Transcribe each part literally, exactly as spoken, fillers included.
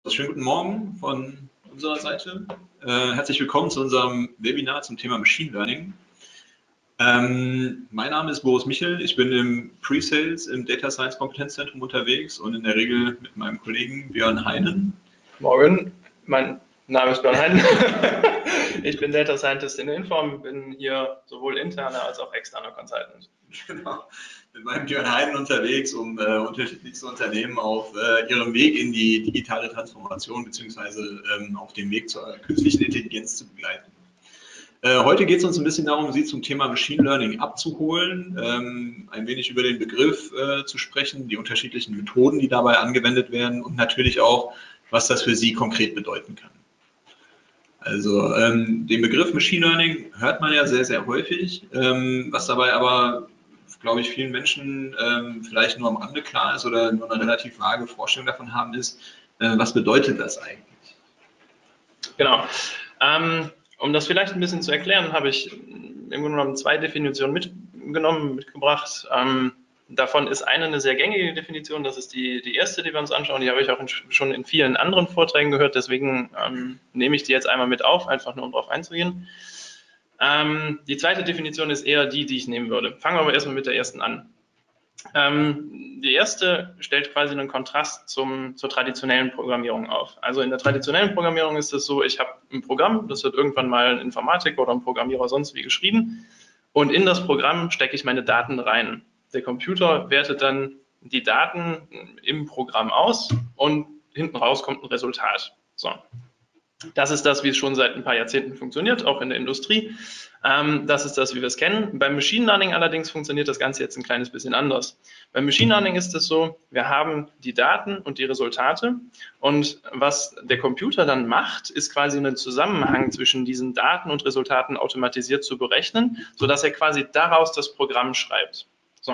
Schönen guten Morgen von unserer Seite. Äh, herzlich willkommen zu unserem Webinar zum Thema Machine Learning. Ähm, mein Name ist Boris Michel, ich bin im Pre-Sales im Data Science Kompetenzzentrum unterwegs und in der Regel mit meinem Kollegen Björn Heinen. Morgen, mein Name ist Björn Heinen. Ich bin Data Scientist in Inform, bin hier sowohl interner als auch externer Consultant. Genau, mit meinem Björn Heinen unterwegs, um äh, unterschiedlichste Unternehmen auf äh, ihrem Weg in die digitale Transformation bzw. Ähm, auf dem Weg zur künstlichen Intelligenz zu begleiten. Äh, heute geht es uns ein bisschen darum, Sie zum Thema Machine Learning abzuholen, ähm, ein wenig über den Begriff äh, zu sprechen, die unterschiedlichen Methoden, die dabei angewendet werden und natürlich auch, was das für Sie konkret bedeuten kann. Also ähm, den Begriff Machine Learning hört man ja sehr, sehr häufig, ähm, was dabei aber, glaube ich, vielen Menschen ähm, vielleicht nur am Rande klar ist oder nur eine relativ vage Vorstellung davon haben, ist, äh, was bedeutet das eigentlich? Genau. Ähm, um das vielleicht ein bisschen zu erklären, habe ich im Grunde genommen zwei Definitionen mitgenommen, mitgebracht. Ähm, davon ist eine eine sehr gängige Definition, das ist die, die erste, die wir uns anschauen. Die habe ich auch in, schon in vielen anderen Vorträgen gehört, deswegen ähm, nehme ich die jetzt einmal mit auf, einfach nur um darauf einzugehen. Ähm, die zweite Definition ist eher die, die ich nehmen würde. Fangen wir aber erstmal mit der ersten an. Ähm, die erste stellt quasi einen Kontrast zum, zur traditionellen Programmierung auf. Also in der traditionellen Programmierung ist es so, ich habe ein Programm, das wird irgendwann mal ein Informatiker oder ein Programmierer sonst wie geschrieben und in das Programm stecke ich meine Daten rein. Der Computer wertet dann die Daten im Programm aus und hinten raus kommt ein Resultat. So. Das ist das, wie es schon seit ein paar Jahrzehnten funktioniert, auch in der Industrie. Ähm, das ist das, wie wir es kennen. Beim Machine Learning allerdings funktioniert das Ganze jetzt ein kleines bisschen anders. Beim Machine Learning ist es so, wir haben die Daten und die Resultate und was der Computer dann macht, ist quasi einen Zusammenhang zwischen diesen Daten und Resultaten automatisiert zu berechnen, sodass er quasi daraus das Programm schreibt. So.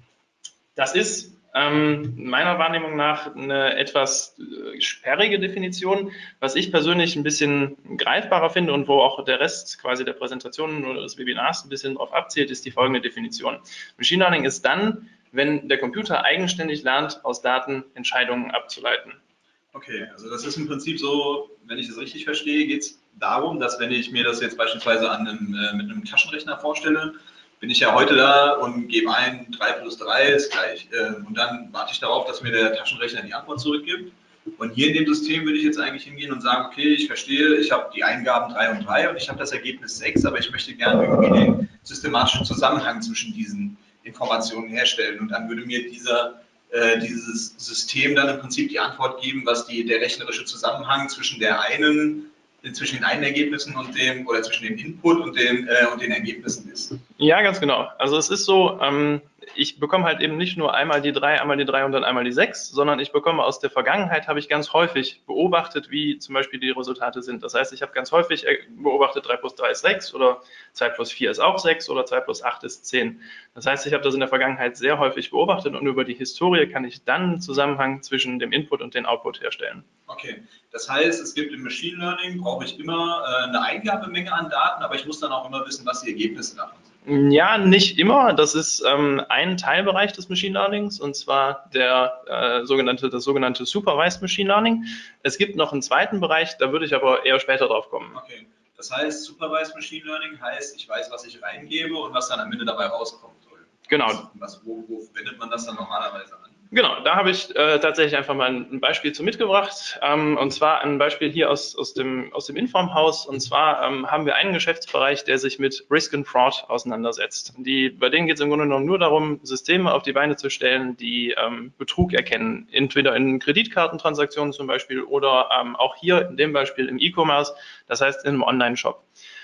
Das ist Ähm, meiner Wahrnehmung nach eine etwas äh, sperrige Definition, was ich persönlich ein bisschen greifbarer finde und wo auch der Rest quasi der Präsentation oder des Webinars ein bisschen drauf abzielt, ist die folgende Definition. Machine Learning ist dann, wenn der Computer eigenständig lernt, aus Daten Entscheidungen abzuleiten. Okay, also das ist im Prinzip so, wenn ich das richtig verstehe, geht es darum, dass wenn ich mir das jetzt beispielsweise an einem, äh, mit einem Taschenrechner vorstelle, bin ich ja heute da und gebe ein, drei plus drei ist gleich. Und dann warte ich darauf, dass mir der Taschenrechner die Antwort zurückgibt. Und hier in dem System würde ich jetzt eigentlich hingehen und sagen, okay, ich verstehe, ich habe die Eingaben drei und drei und ich habe das Ergebnis sechs, aber ich möchte gerne irgendwie den systematischen Zusammenhang zwischen diesen Informationen herstellen. Und dann würde mir dieser, äh, dieses System dann im Prinzip die Antwort geben, was die, der rechnerische Zusammenhang zwischen der einen zwischen den einen Ergebnissen und dem, oder zwischen dem Input und den, äh, und den Ergebnissen ist. Ja, ganz genau. Also es ist so, ähm, ich bekomme halt eben nicht nur einmal die drei, einmal die drei und dann einmal die sechs, sondern ich bekomme aus der Vergangenheit, habe ich ganz häufig beobachtet, wie zum Beispiel die Resultate sind. Das heißt, ich habe ganz häufig beobachtet, drei plus drei ist sechs oder zwei plus vier ist auch sechs oder zwei plus acht ist zehn. Das heißt, ich habe das in der Vergangenheit sehr häufig beobachtet und über die Historie kann ich dann einen Zusammenhang zwischen dem Input und dem Output herstellen. Okay, das heißt, es gibt im Machine Learning, brauche ich immer äh, eine Eingabemenge an Daten, aber ich muss dann auch immer wissen, was die Ergebnisse davon sind. Ja, nicht immer. Das ist ähm, ein Teilbereich des Machine Learnings und zwar der äh, sogenannte, das sogenannte Supervised Machine Learning. Es gibt noch einen zweiten Bereich, da würde ich aber eher später drauf kommen. Okay, das heißt, Supervised Machine Learning heißt, ich weiß, was ich reingebe und was dann am Ende dabei rauskommen soll. Genau. Was, wo, wo wendet man das dann normalerweise an? Genau, da habe ich äh, tatsächlich einfach mal ein Beispiel zu mitgebracht, ähm, und zwar ein Beispiel hier aus, aus dem, aus dem Inform-Haus. Und zwar ähm, haben wir einen Geschäftsbereich, der sich mit Risk and Fraud auseinandersetzt. Die, bei denen geht es im Grunde genommen nur darum, Systeme auf die Beine zu stellen, die ähm, Betrug erkennen, entweder in Kreditkartentransaktionen zum Beispiel oder ähm, auch hier in dem Beispiel im E-Commerce, das heißt in einem Online-Shop.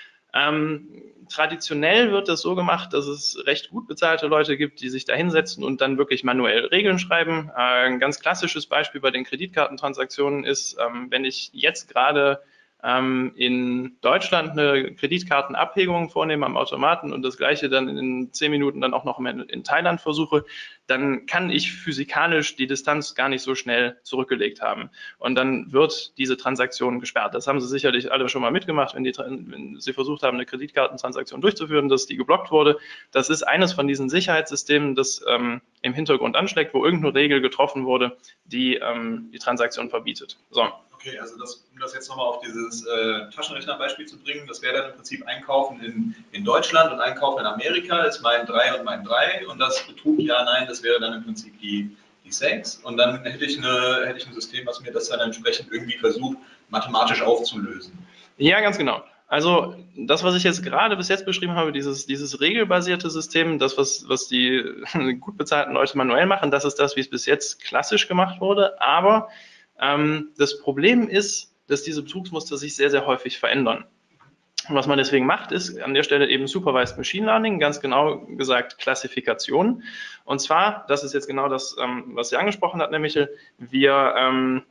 Ähm, traditionell wird das so gemacht, dass es recht gut bezahlte Leute gibt, die sich da hinsetzen und dann wirklich manuell Regeln schreiben. Äh, ein ganz klassisches Beispiel bei den Kreditkartentransaktionen ist, ähm, wenn ich jetzt gerade ähm, in Deutschland eine Kreditkartenabhebung vornehme am Automaten und das gleiche dann in zehn Minuten dann auch noch in Thailand versuche, dann kann ich physikalisch die Distanz gar nicht so schnell zurückgelegt haben. Und dann wird diese Transaktion gesperrt. Das haben Sie sicherlich alle schon mal mitgemacht, wenn, die, wenn Sie versucht haben, eine Kreditkartentransaktion durchzuführen, dass die geblockt wurde. Das ist eines von diesen Sicherheitssystemen, das ähm, im Hintergrund anschlägt, wo irgendeine Regel getroffen wurde, die ähm, die Transaktion verbietet. So. Okay, also das, um das jetzt nochmal auf dieses äh, Taschenrechnerbeispiel zu bringen, das wäre dann im Prinzip Einkaufen in, in Deutschland und Einkaufen in Amerika ist mein drei und mein drei und das Betrug, ja, nein, das wäre dann im Prinzip die, die sechs und dann hätte ich, eine, hätte ich ein System, was mir das dann entsprechend irgendwie versucht, mathematisch aufzulösen. Ja, ganz genau. Also das, was ich jetzt gerade bis jetzt beschrieben habe, dieses, dieses regelbasierte System, das, was, was die gut bezahlten Leute manuell machen, das ist das, wie es bis jetzt klassisch gemacht wurde. Aber ähm, das Problem ist, dass diese Betrugsmuster sich sehr, sehr häufig verändern. Und was man deswegen macht, ist an der Stelle eben Supervised Machine Learning, ganz genau gesagt Klassifikation. Und zwar, das ist jetzt genau das, ähm, was Sie angesprochen hat, Herr Michel, wir... Ähm,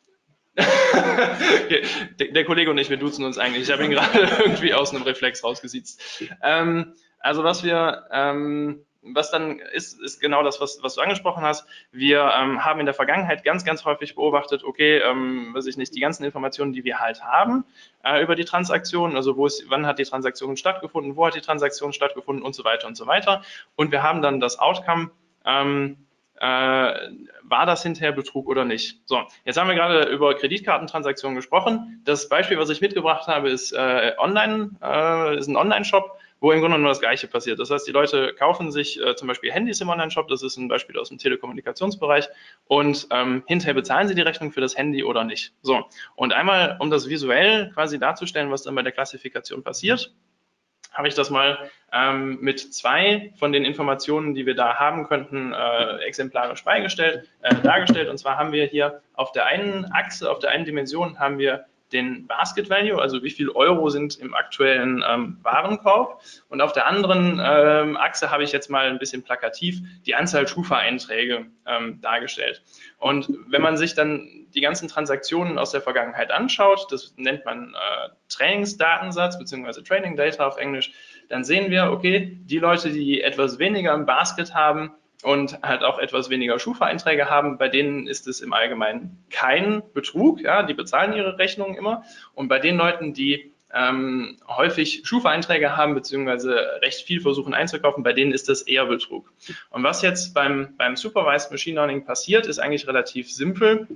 der, der Kollege und ich, wir duzen uns eigentlich. Ich habe ihn gerade irgendwie aus einem Reflex rausgesiezt. Ähm, also was wir, ähm, was dann ist, ist genau das, was, was du angesprochen hast. Wir ähm, haben in der Vergangenheit ganz, ganz häufig beobachtet, okay, ähm, weiß ich nicht, die ganzen Informationen, die wir halt haben äh, über die Transaktion, also wo ist, wann hat die Transaktion stattgefunden, wo hat die Transaktion stattgefunden und so weiter und so weiter. Und wir haben dann das Outcome, ähm, Äh, war das hinterher Betrug oder nicht? So, jetzt haben wir gerade über Kreditkartentransaktionen gesprochen. Das Beispiel, was ich mitgebracht habe, ist, äh, online, äh, ist ein Online-Shop, wo im Grunde nur das Gleiche passiert. Das heißt, die Leute kaufen sich äh, zum Beispiel Handys im Online-Shop, das ist ein Beispiel aus dem Telekommunikationsbereich, und ähm, hinterher bezahlen sie die Rechnung für das Handy oder nicht. So, und einmal, um das visuell quasi darzustellen, was dann bei der Klassifikation passiert, habe ich das mal ähm, mit zwei von den Informationen, die wir da haben könnten, äh, exemplarisch beigestellt, äh, dargestellt. Und zwar haben wir hier auf der einen Achse, auf der einen Dimension haben wir den Basket Value, also wie viel Euro sind im aktuellen ähm, Warenkorb. Und auf der anderen ähm, Achse habe ich jetzt mal ein bisschen plakativ die Anzahl Schufa-Einträge ähm, dargestellt. Und wenn man sich dann die ganzen Transaktionen aus der Vergangenheit anschaut, das nennt man äh, Trainingsdatensatz bzw. Training Data auf Englisch, dann sehen wir, okay, die Leute, die etwas weniger im Basket haben und halt auch etwas weniger Schufa-Einträge haben, bei denen ist es im Allgemeinen kein Betrug, ja, die bezahlen ihre Rechnungen immer. Und bei den Leuten, die ähm, häufig Schufa-Einträge haben, beziehungsweise recht viel versuchen einzukaufen, bei denen ist das eher Betrug. Und was jetzt beim, beim Supervised Machine Learning passiert, ist eigentlich relativ simpel.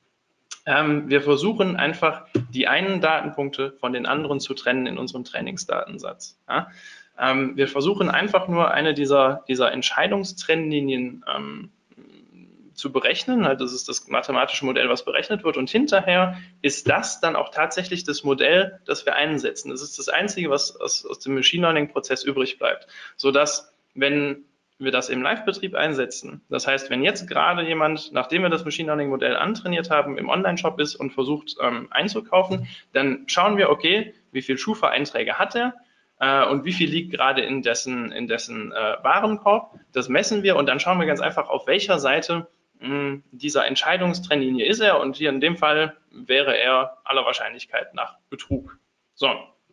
Ähm, wir versuchen einfach, die einen Datenpunkte von den anderen zu trennen in unserem Trainingsdatensatz. Ja? Ähm, wir versuchen einfach nur eine dieser, dieser Entscheidungstrennlinien ähm, zu berechnen. Das ist das mathematische Modell, was berechnet wird. Und hinterher ist das dann auch tatsächlich das Modell, das wir einsetzen. Das ist das Einzige, was aus, aus dem Machine Learning-Prozess übrig bleibt. Sodass, wenn wir das im Live-Betrieb einsetzen, das heißt, wenn jetzt gerade jemand, nachdem wir das Machine Learning-Modell antrainiert haben, im Online-Shop ist und versucht ähm, einzukaufen, dann schauen wir, okay, wie viel Schufa-Einträge hat er, und wie viel liegt gerade in dessen, in dessen äh, Warenkorb. Das messen wir und dann schauen wir ganz einfach, auf welcher Seite mh, dieser Entscheidungstrennlinie ist er, und hier in dem Fall wäre er aller Wahrscheinlichkeit nach Betrug. So.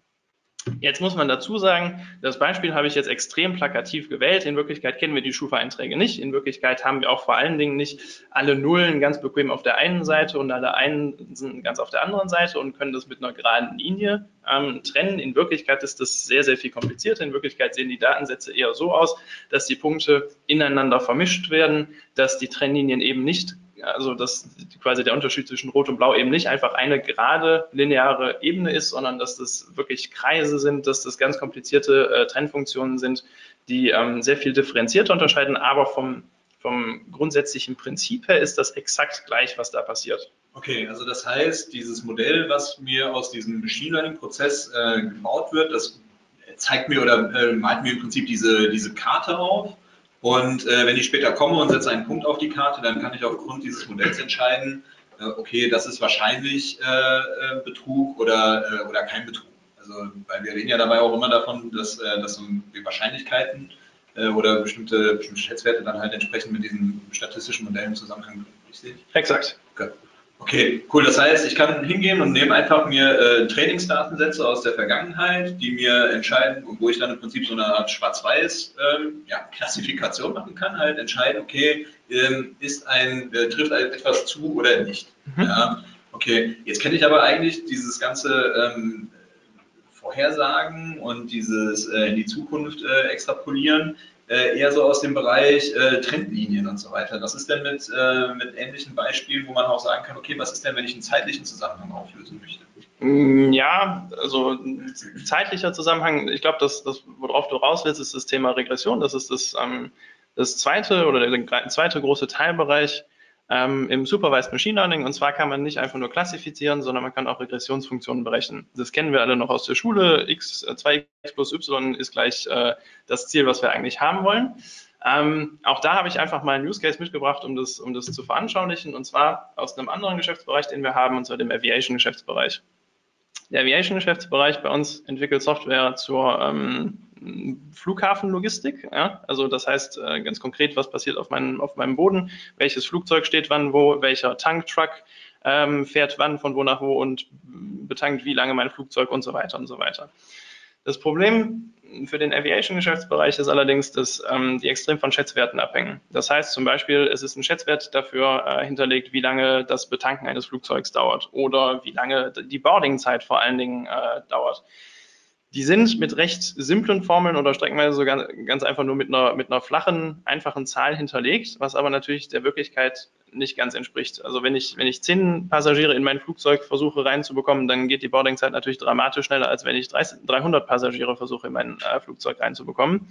Jetzt muss man dazu sagen, das Beispiel habe ich jetzt extrem plakativ gewählt. In Wirklichkeit kennen wir die Schufa-Einträge nicht. In Wirklichkeit haben wir auch vor allen Dingen nicht alle Nullen ganz bequem auf der einen Seite und alle Einsen ganz auf der anderen Seite und können das mit einer geraden Linie ähm, trennen. In Wirklichkeit ist das sehr, sehr viel komplizierter. In Wirklichkeit sehen die Datensätze eher so aus, dass die Punkte ineinander vermischt werden, dass die Trennlinien eben nicht, also dass quasi der Unterschied zwischen Rot und Blau eben nicht einfach eine gerade lineare Ebene ist, sondern dass das wirklich Kreise sind, dass das ganz komplizierte äh, Trennfunktionen sind, die ähm, sehr viel differenzierter unterscheiden, aber vom, vom grundsätzlichen Prinzip her ist das exakt gleich, was da passiert. Okay, also das heißt, dieses Modell, was mir aus diesem Machine Learning Prozess äh, gebaut wird, das zeigt mir oder äh, malt mir im Prinzip diese, diese Karte auf. Und äh, wenn ich später komme und setze einen Punkt auf die Karte, dann kann ich aufgrund dieses Modells entscheiden, äh, okay, das ist wahrscheinlich äh, Betrug oder, äh, oder kein Betrug. Also, weil wir reden ja dabei auch immer davon, dass, äh, dass die Wahrscheinlichkeiten äh, oder bestimmte, bestimmte Schätzwerte dann halt entsprechend mit diesen statistischen Modellen im Zusammenhang bringen. Richtig? Exakt. Okay. Okay, cool. Das heißt, ich kann hingehen und nehme einfach mir äh, Trainingsdatensätze aus der Vergangenheit, die mir entscheiden, wo ich dann im Prinzip so eine Art Schwarz-Weiß ähm, ja, Klassifikation machen kann, halt entscheiden, okay, ähm, ist ein, äh, trifft etwas zu oder nicht. Mhm. Ja, okay, jetzt kenne ich aber eigentlich dieses ganze ähm, Vorhersagen und dieses äh, in die Zukunft äh, extrapolieren. äh, eher so aus dem Bereich äh, Trendlinien und so weiter. Was ist denn mit, äh, mit ähnlichen Beispielen, wo man auch sagen kann, okay, was ist denn, wenn ich einen zeitlichen Zusammenhang auflösen möchte? Ja, also zeitlicher Zusammenhang, ich glaube, das, das, worauf du raus willst, ist das Thema Regression. Das ist das, ähm, das zweite oder der zweite große Teilbereich ähm, im Supervised Machine Learning. Und zwar kann man nicht einfach nur klassifizieren, sondern man kann auch Regressionsfunktionen berechnen. Das kennen wir alle noch aus der Schule. X, zwei x plus y ist gleich äh, das Ziel, was wir eigentlich haben wollen. Ähm, auch da habe ich einfach mal einen Use Case mitgebracht, um das, um das zu veranschaulichen, und zwar aus einem anderen Geschäftsbereich, den wir haben, und zwar dem Aviation-Geschäftsbereich. Der Aviation-Geschäftsbereich bei uns entwickelt Software zur ähm, Flughafenlogistik. Ja? Also das heißt äh, ganz konkret, was passiert auf meinem, auf meinem Boden, welches Flugzeug steht wann wo, welcher Tanktruck ähm, fährt wann, von wo nach wo und betankt wie lange mein Flugzeug und so weiter und so weiter. Das Problem für den Aviation-Geschäftsbereich ist allerdings, dass ähm, die extrem von Schätzwerten abhängen. Das heißt zum Beispiel, es ist ein Schätzwert dafür äh, hinterlegt, wie lange das Betanken eines Flugzeugs dauert oder wie lange die Boardingzeit vor allen Dingen äh, dauert. Die sind mit recht simplen Formeln oder streckenweise sogar ganz einfach nur mit einer, mit einer flachen, einfachen Zahl hinterlegt, was aber natürlich der Wirklichkeit nicht ganz entspricht. Also wenn ich, wenn ich zehn Passagiere in mein Flugzeug versuche reinzubekommen, dann geht die Boardingzeit natürlich dramatisch schneller, als wenn ich dreihundert Passagiere versuche in mein äh, Flugzeug reinzubekommen.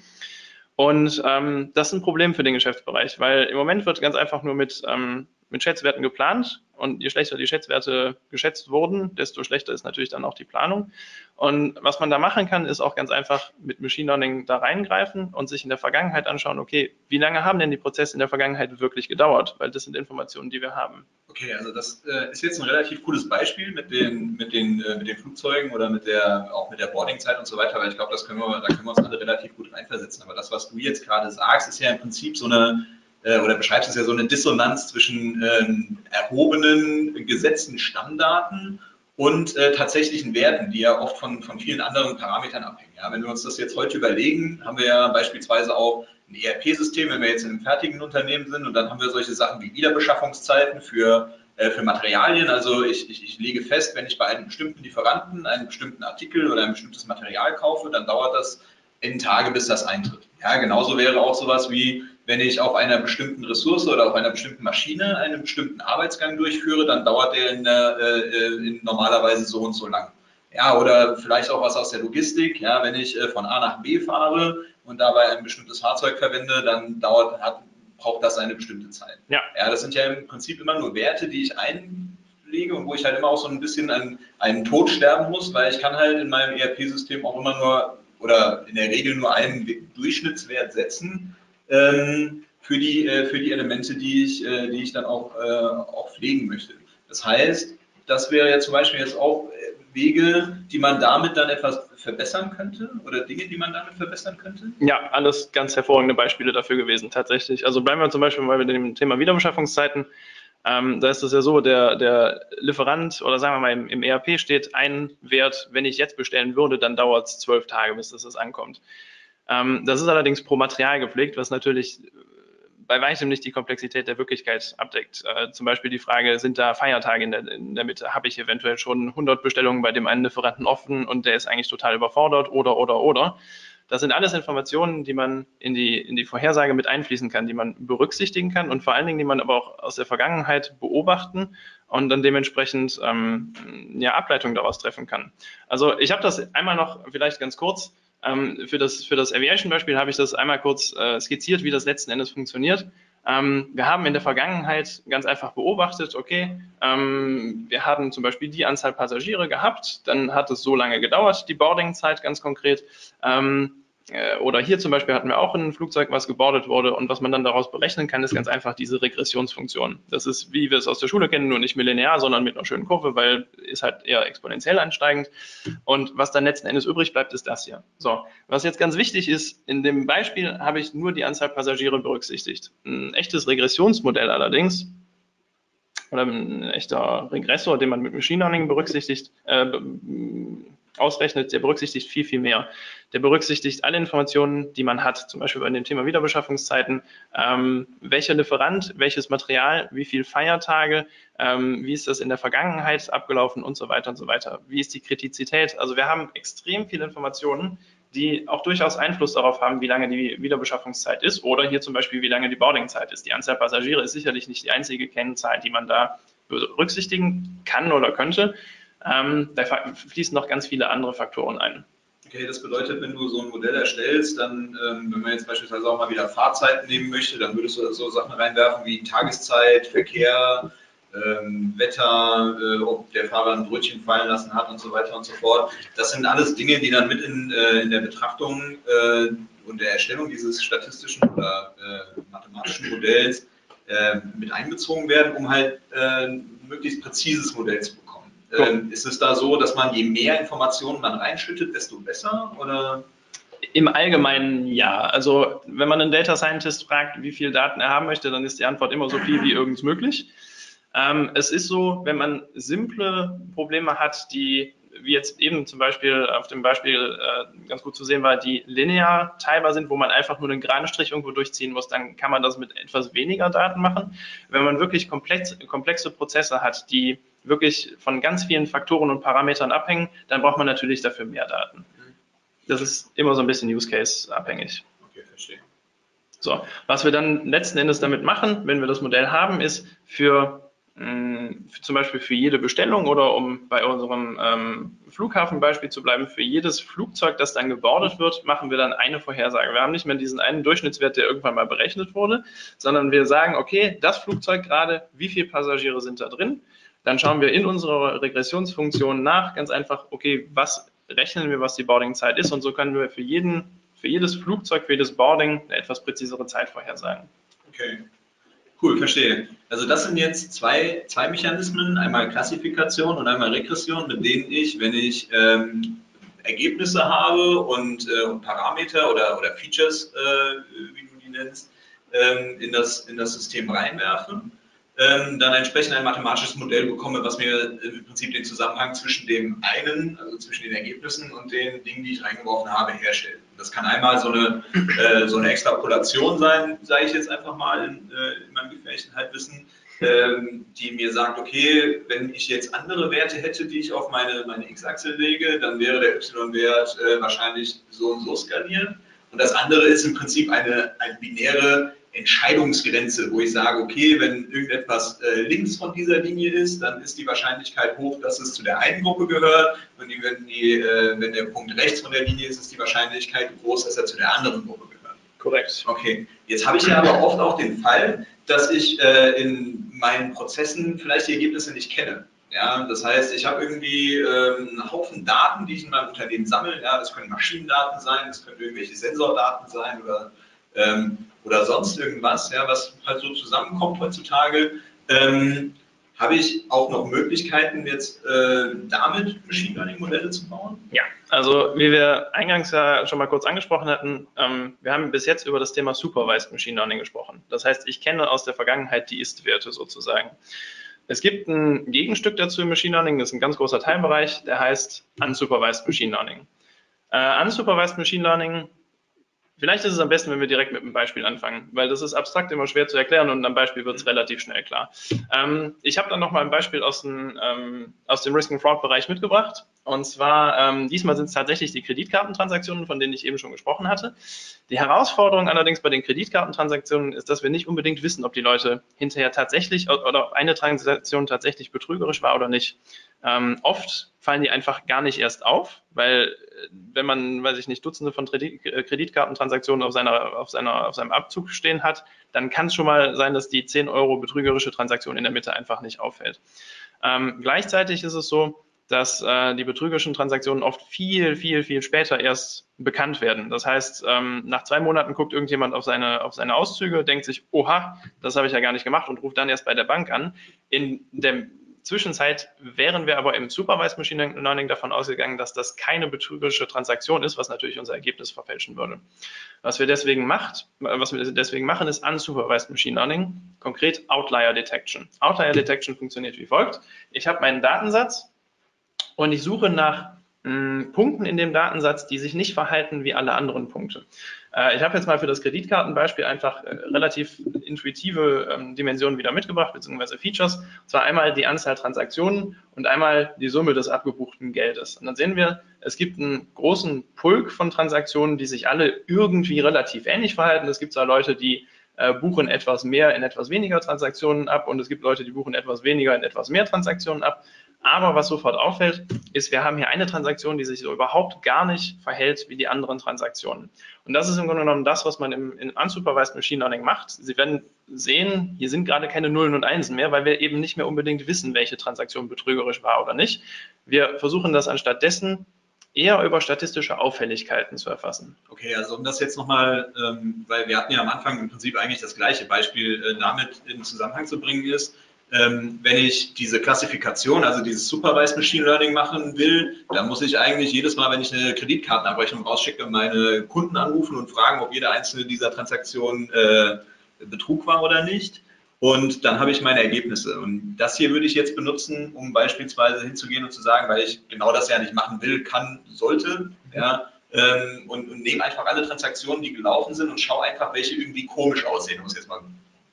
Und ähm, das ist ein Problem für den Geschäftsbereich, weil im Moment wird ganz einfach nur mit, ähm, mit Schätzwerten geplant, und je schlechter die Schätzwerte geschätzt wurden, desto schlechter ist natürlich dann auch die Planung. Und was man da machen kann, ist auch ganz einfach mit Machine Learning da reingreifen und sich in der Vergangenheit anschauen, okay, wie lange haben denn die Prozesse in der Vergangenheit wirklich gedauert? Weil das sind Informationen, die wir haben. Okay, also das äh, ist jetzt ein relativ cooles Beispiel mit den, mit den, äh, mit den Flugzeugen oder mit der, auch mit der Boardingzeit und so weiter, weil ich glaube, das können wir, da können wir uns alle relativ gut reinversetzen. Aber das, was du jetzt gerade sagst, ist ja im Prinzip so eine, äh, oder beschreibst es ja so eine Dissonanz zwischen ähm, erhobenen, gesetzten Stammdaten und äh, tatsächlichen Werten, die ja oft von, von vielen anderen Parametern abhängen. Ja, wenn wir uns das jetzt heute überlegen, haben wir ja beispielsweise auch ein E R P-System, wenn wir jetzt in einem fertigen Unternehmen sind, und dann haben wir solche Sachen wie Wiederbeschaffungszeiten für, äh, für Materialien. Also ich, ich, ich lege fest, wenn ich bei einem bestimmten Lieferanten einen bestimmten Artikel oder ein bestimmtes Material kaufe, dann dauert das n Tage, bis das eintritt. Ja, genauso wäre auch sowas wie, wenn ich auf einer bestimmten Ressource oder auf einer bestimmten Maschine einen bestimmten Arbeitsgang durchführe, dann dauert der in, äh, in normalerweise so und so lang. Ja, oder vielleicht auch was aus der Logistik. Ja, wenn ich äh, von A nach B fahre und dabei ein bestimmtes Fahrzeug verwende, dann dauert, hat, braucht das eine bestimmte Zeit. Ja. Ja, das sind ja im Prinzip immer nur Werte, die ich einlege und wo ich halt immer auch so ein bisschen an einen Tod sterben muss, weil ich kann halt in meinem E R P-System auch immer nur oder in der Regel nur einen Durchschnittswert setzen ähm, für, die, äh, für die Elemente, die ich, äh, die ich dann auch, äh, auch pflegen möchte. Das heißt, das wäre ja zum Beispiel jetzt auch Wege, die man damit dann etwas verbessern könnte oder Dinge, die man damit verbessern könnte? Ja, alles ganz hervorragende Beispiele dafür gewesen, tatsächlich. Also bleiben wir zum Beispiel mal mit dem Thema Wiederbeschaffungszeiten. Ähm, da ist es ja so, der, der Lieferant oder sagen wir mal im, im E R P steht ein Wert, wenn ich jetzt bestellen würde, dann dauert es zwölf Tage, bis das, das ankommt. Ähm, das ist allerdings pro Material gepflegt, was natürlich bei weitem nicht die Komplexität der Wirklichkeit abdeckt. Äh, zum Beispiel die Frage, sind da Feiertage in der, in der Mitte? Habe ich eventuell schon hundert Bestellungen bei dem einen Lieferanten offen und der ist eigentlich total überfordert oder, oder, oder. Das sind alles Informationen, die man in die, in die Vorhersage mit einfließen kann, die man berücksichtigen kann und vor allen Dingen, die man aber auch aus der Vergangenheit beobachten und dann dementsprechend ähm, ja, Ableitungen daraus treffen kann. Also ich habe das einmal noch vielleicht ganz kurz, ähm, für das, für das Aviation-Beispiel habe ich das einmal kurz äh, skizziert, wie das letzten Endes funktioniert. Ähm, wir haben in der Vergangenheit ganz einfach beobachtet, okay, ähm, wir haben zum Beispiel die Anzahl Passagiere gehabt, dann hat es so lange gedauert, die Boardingzeit ganz konkret. Ähm, äh, oder hier zum Beispiel hatten wir auch ein Flugzeug, was gebordet wurde, und was man dann daraus berechnen kann, ist ganz einfach diese Regressionsfunktion. Das ist, wie wir es aus der Schule kennen, nur nicht mehr linear, sondern mit einer schönen Kurve, weil ist halt eher exponentiell ansteigend. Und was dann letzten Endes übrig bleibt, ist das hier. So, was jetzt ganz wichtig ist, in dem Beispiel habe ich nur die Anzahl Passagiere berücksichtigt. Ein echtes Regressionsmodell allerdings, oder ein echter Regressor, den man mit Machine Learning berücksichtigt, äh, ausrechnet, der berücksichtigt viel, viel mehr. Der berücksichtigt alle Informationen, die man hat, zum Beispiel bei dem Thema Wiederbeschaffungszeiten, ähm, welcher Lieferant, welches Material, wie viele Feiertage, ähm, wie ist das in der Vergangenheit abgelaufen und so weiter und so weiter. Wie ist die Kritizität? Also wir haben extrem viele Informationen, die auch durchaus Einfluss darauf haben, wie lange die Wiederbeschaffungszeit ist oder hier zum Beispiel, wie lange die Boardingzeit ist. Die Anzahl Passagiere ist sicherlich nicht die einzige Kennzahl, die man da berücksichtigen kann oder könnte. Ähm, da fließen noch ganz viele andere Faktoren ein. Okay, das bedeutet, wenn du so ein Modell erstellst, dann, ähm, wenn man jetzt beispielsweise auch mal wieder Fahrzeiten nehmen möchte, dann würdest du so Sachen reinwerfen wie Tageszeit, Verkehr, ähm, Wetter, äh, ob der Fahrer ein Brötchen fallen lassen hat und so weiter und so fort. Das sind alles Dinge, die dann mit in, äh, in der Betrachtung äh, und der Erstellung dieses statistischen oder äh, mathematischen Modells äh, mit einbezogen werden, um halt äh, ein möglichst präzises Modell zu bekommen. Ähm, ist es da so, dass man, je mehr Informationen man reinschüttet, desto besser? Oder? Im Allgemeinen ja. Also wenn man einen Data Scientist fragt, wie viel Daten er haben möchte, dann ist die Antwort immer so viel wie irgend möglich. Ähm, es ist so, wenn man simple Probleme hat, die, wie jetzt eben zum Beispiel auf dem Beispiel äh, ganz gut zu sehen war, die linear teilbar sind, wo man einfach nur einen geraden Strich irgendwo durchziehen muss, dann kann man das mit etwas weniger Daten machen. Wenn man wirklich komplex, komplexe Prozesse hat, die wirklich von ganz vielen Faktoren und Parametern abhängen, dann braucht man natürlich dafür mehr Daten. Das ist immer so ein bisschen Use Case abhängig. Okay, verstehe. So, was wir dann letzten Endes damit machen, wenn wir das Modell haben, ist für Für zum Beispiel für jede Bestellung oder um bei unserem ähm, Flughafenbeispiel zu bleiben, für jedes Flugzeug, das dann gebordet wird, machen wir dann eine Vorhersage. Wir haben nicht mehr diesen einen Durchschnittswert, der irgendwann mal berechnet wurde, sondern wir sagen, okay, das Flugzeug gerade, wie viele Passagiere sind da drin? Dann schauen wir in unserer Regressionsfunktion nach, ganz einfach, okay, was rechnen wir, was die Boardingzeit ist, und so können wir für, jeden, für jedes Flugzeug, für jedes Boarding eine etwas präzisere Zeit vorhersagen. Okay. Cool, verstehe. Also das sind jetzt zwei, zwei Mechanismen, einmal Klassifikation und einmal Regression, mit denen ich, wenn ich ähm, Ergebnisse habe und äh, Parameter oder, oder Features, äh, wie du die nennst, ähm, in, das, in das System reinwerfe, ähm, dann entsprechend ein mathematisches Modell bekomme, was mir im Prinzip den Zusammenhang zwischen dem einen, also zwischen den Ergebnissen und den Dingen, die ich reingeworfen habe, herstellt. Das kann einmal so eine, äh, so eine Extrapolation sein, sage ich jetzt einfach mal in, äh, in meinem gefährlichen Halbwissen, ähm, die mir sagt, okay, wenn ich jetzt andere Werte hätte, die ich auf meine, meine X-Achse lege, dann wäre der Y-Wert äh, wahrscheinlich so und so skalieren. Und das andere ist im Prinzip eine, eine binäre Entscheidungsgrenze, wo ich sage, okay, wenn irgendetwas äh, links von dieser Linie ist, dann ist die Wahrscheinlichkeit hoch, dass es zu der einen Gruppe gehört. Und die, wenn, die, äh, wenn der Punkt rechts von der Linie ist, ist die Wahrscheinlichkeit groß, dass er zu der anderen Gruppe gehört. Korrekt. Okay, jetzt habe ich ja aber oft auch den Fall, dass ich äh, in meinen Prozessen vielleicht die Ergebnisse nicht kenne. Ja, das heißt, ich habe irgendwie äh, einen Haufen Daten, die ich in meinem Unternehmen sammle. Ja, das können Maschinendaten sein, das können irgendwelche Sensordaten sein oder ähm, oder sonst irgendwas, ja, was halt so zusammenkommt heutzutage, ähm, habe ich auch noch Möglichkeiten, jetzt äh, damit Machine Learning Modelle zu bauen? Ja, also wie wir eingangs ja schon mal kurz angesprochen hatten, ähm, wir haben bis jetzt über das Thema Supervised Machine Learning gesprochen. Das heißt, ich kenne aus der Vergangenheit die Ist-Werte sozusagen. Es gibt ein Gegenstück dazu im Machine Learning, das ist ein ganz großer Teilbereich, der heißt Unsupervised Machine Learning. Äh, Unsupervised Machine Learning, vielleicht ist es am besten, wenn wir direkt mit einem Beispiel anfangen, weil das ist abstrakt immer schwer zu erklären und am Beispiel wird es relativ schnell klar. Ähm, ich habe dann nochmal ein Beispiel aus dem, ähm, aus dem Risk and Fraud Bereich mitgebracht. Und zwar, ähm, diesmal sind es tatsächlich die Kreditkartentransaktionen, von denen ich eben schon gesprochen hatte. Die Herausforderung allerdings bei den Kreditkartentransaktionen ist, dass wir nicht unbedingt wissen, ob die Leute hinterher tatsächlich oder ob eine Transaktion tatsächlich betrügerisch war oder nicht. Ähm, oft fallen die einfach gar nicht erst auf, weil wenn man, weiß ich nicht, Dutzende von Kreditkartentransaktionen auf, seiner, auf, seiner, auf seinem Abzug stehen hat, dann kann es schon mal sein, dass die zehn Euro betrügerische Transaktion in der Mitte einfach nicht auffällt. Ähm, gleichzeitig ist es so, dass äh, die betrügerischen Transaktionen oft viel, viel, viel später erst bekannt werden. Das heißt, ähm, nach zwei Monaten guckt irgendjemand auf seine, auf seine Auszüge, denkt sich, oha, das habe ich ja gar nicht gemacht und ruft dann erst bei der Bank an. In der Zwischenzeit wären wir aber im Supervised Machine Learning davon ausgegangen, dass das keine betrügerische Transaktion ist, was natürlich unser Ergebnis verfälschen würde. Was wir deswegen macht, was wir deswegen machen, ist Unsupervised Machine Learning, konkret Outlier Detection. Outlier Detection funktioniert wie folgt. Ich habe meinen Datensatz und ich suche nach mh, Punkten in dem Datensatz, die sich nicht verhalten wie alle anderen Punkte. Äh, ich habe jetzt mal für das Kreditkartenbeispiel einfach äh, relativ intuitive ähm, Dimensionen wieder mitgebracht, beziehungsweise Features. Und zwar einmal die Anzahl Transaktionen und einmal die Summe des abgebuchten Geldes. Und dann sehen wir, es gibt einen großen Pulk von Transaktionen, die sich alle irgendwie relativ ähnlich verhalten. Es gibt zwar Leute, die äh, buchen etwas mehr in etwas weniger Transaktionen ab und es gibt Leute, die buchen etwas weniger in etwas mehr Transaktionen ab. Aber was sofort auffällt, ist, wir haben hier eine Transaktion, die sich so überhaupt gar nicht verhält wie die anderen Transaktionen. Und das ist im Grunde genommen das, was man im, im Unsupervised Machine Learning macht. Sie werden sehen, hier sind gerade keine Nullen und Einsen mehr, weil wir eben nicht mehr unbedingt wissen, welche Transaktion betrügerisch war oder nicht. Wir versuchen das anstatt dessen eher über statistische Auffälligkeiten zu erfassen. Okay, also um das jetzt nochmal, ähm, weil wir hatten ja am Anfang im Prinzip eigentlich das gleiche Beispiel äh, damit in Zusammenhang zu bringen ist, ähm, wenn ich diese Klassifikation, also dieses Supervised Machine Learning machen will, dann muss ich eigentlich jedes Mal, wenn ich eine Kreditkartenabrechnung rausschicke, meine Kunden anrufen und fragen, ob jede einzelne dieser Transaktionen äh, Betrug war oder nicht. Und dann habe ich meine Ergebnisse. Und das hier würde ich jetzt benutzen, um beispielsweise hinzugehen und zu sagen, weil ich genau das ja nicht machen will, kann, sollte, ja, ähm, und, und nehme einfach alle Transaktionen, die gelaufen sind und schaue einfach, welche irgendwie komisch aussehen, um es jetzt mal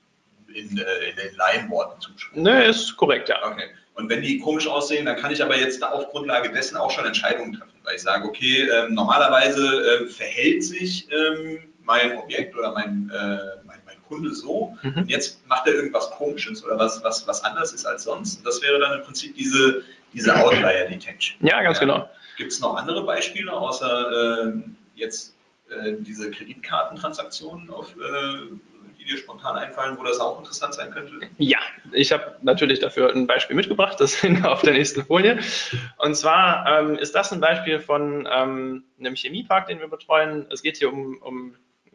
in, äh, in den Laienworten zuschreiben. Ne, ist korrekt, ja. Okay. Und wenn die komisch aussehen, dann kann ich aber jetzt da auf Grundlage dessen auch schon Entscheidungen treffen, weil ich sage, okay, ähm, normalerweise äh, verhält sich ähm, mein Objekt oder mein, äh, mein, mein Kunde so, mhm. und jetzt macht er irgendwas Komisches oder was, was, was anders ist als sonst. Und das wäre dann im Prinzip diese, diese Outlier Detection. Ja, ganz ja. genau. Gibt es noch andere Beispiele, außer äh, jetzt äh, diese Kreditkartentransaktionen, auf, äh, die dir spontan einfallen, wo das auch interessant sein könnte? Ja, ich habe natürlich dafür ein Beispiel mitgebracht, das sehen wir auf der nächsten Folie. Und zwar ähm, ist das ein Beispiel von ähm, einem Chemiepark, den wir betreuen. Es geht hier um, um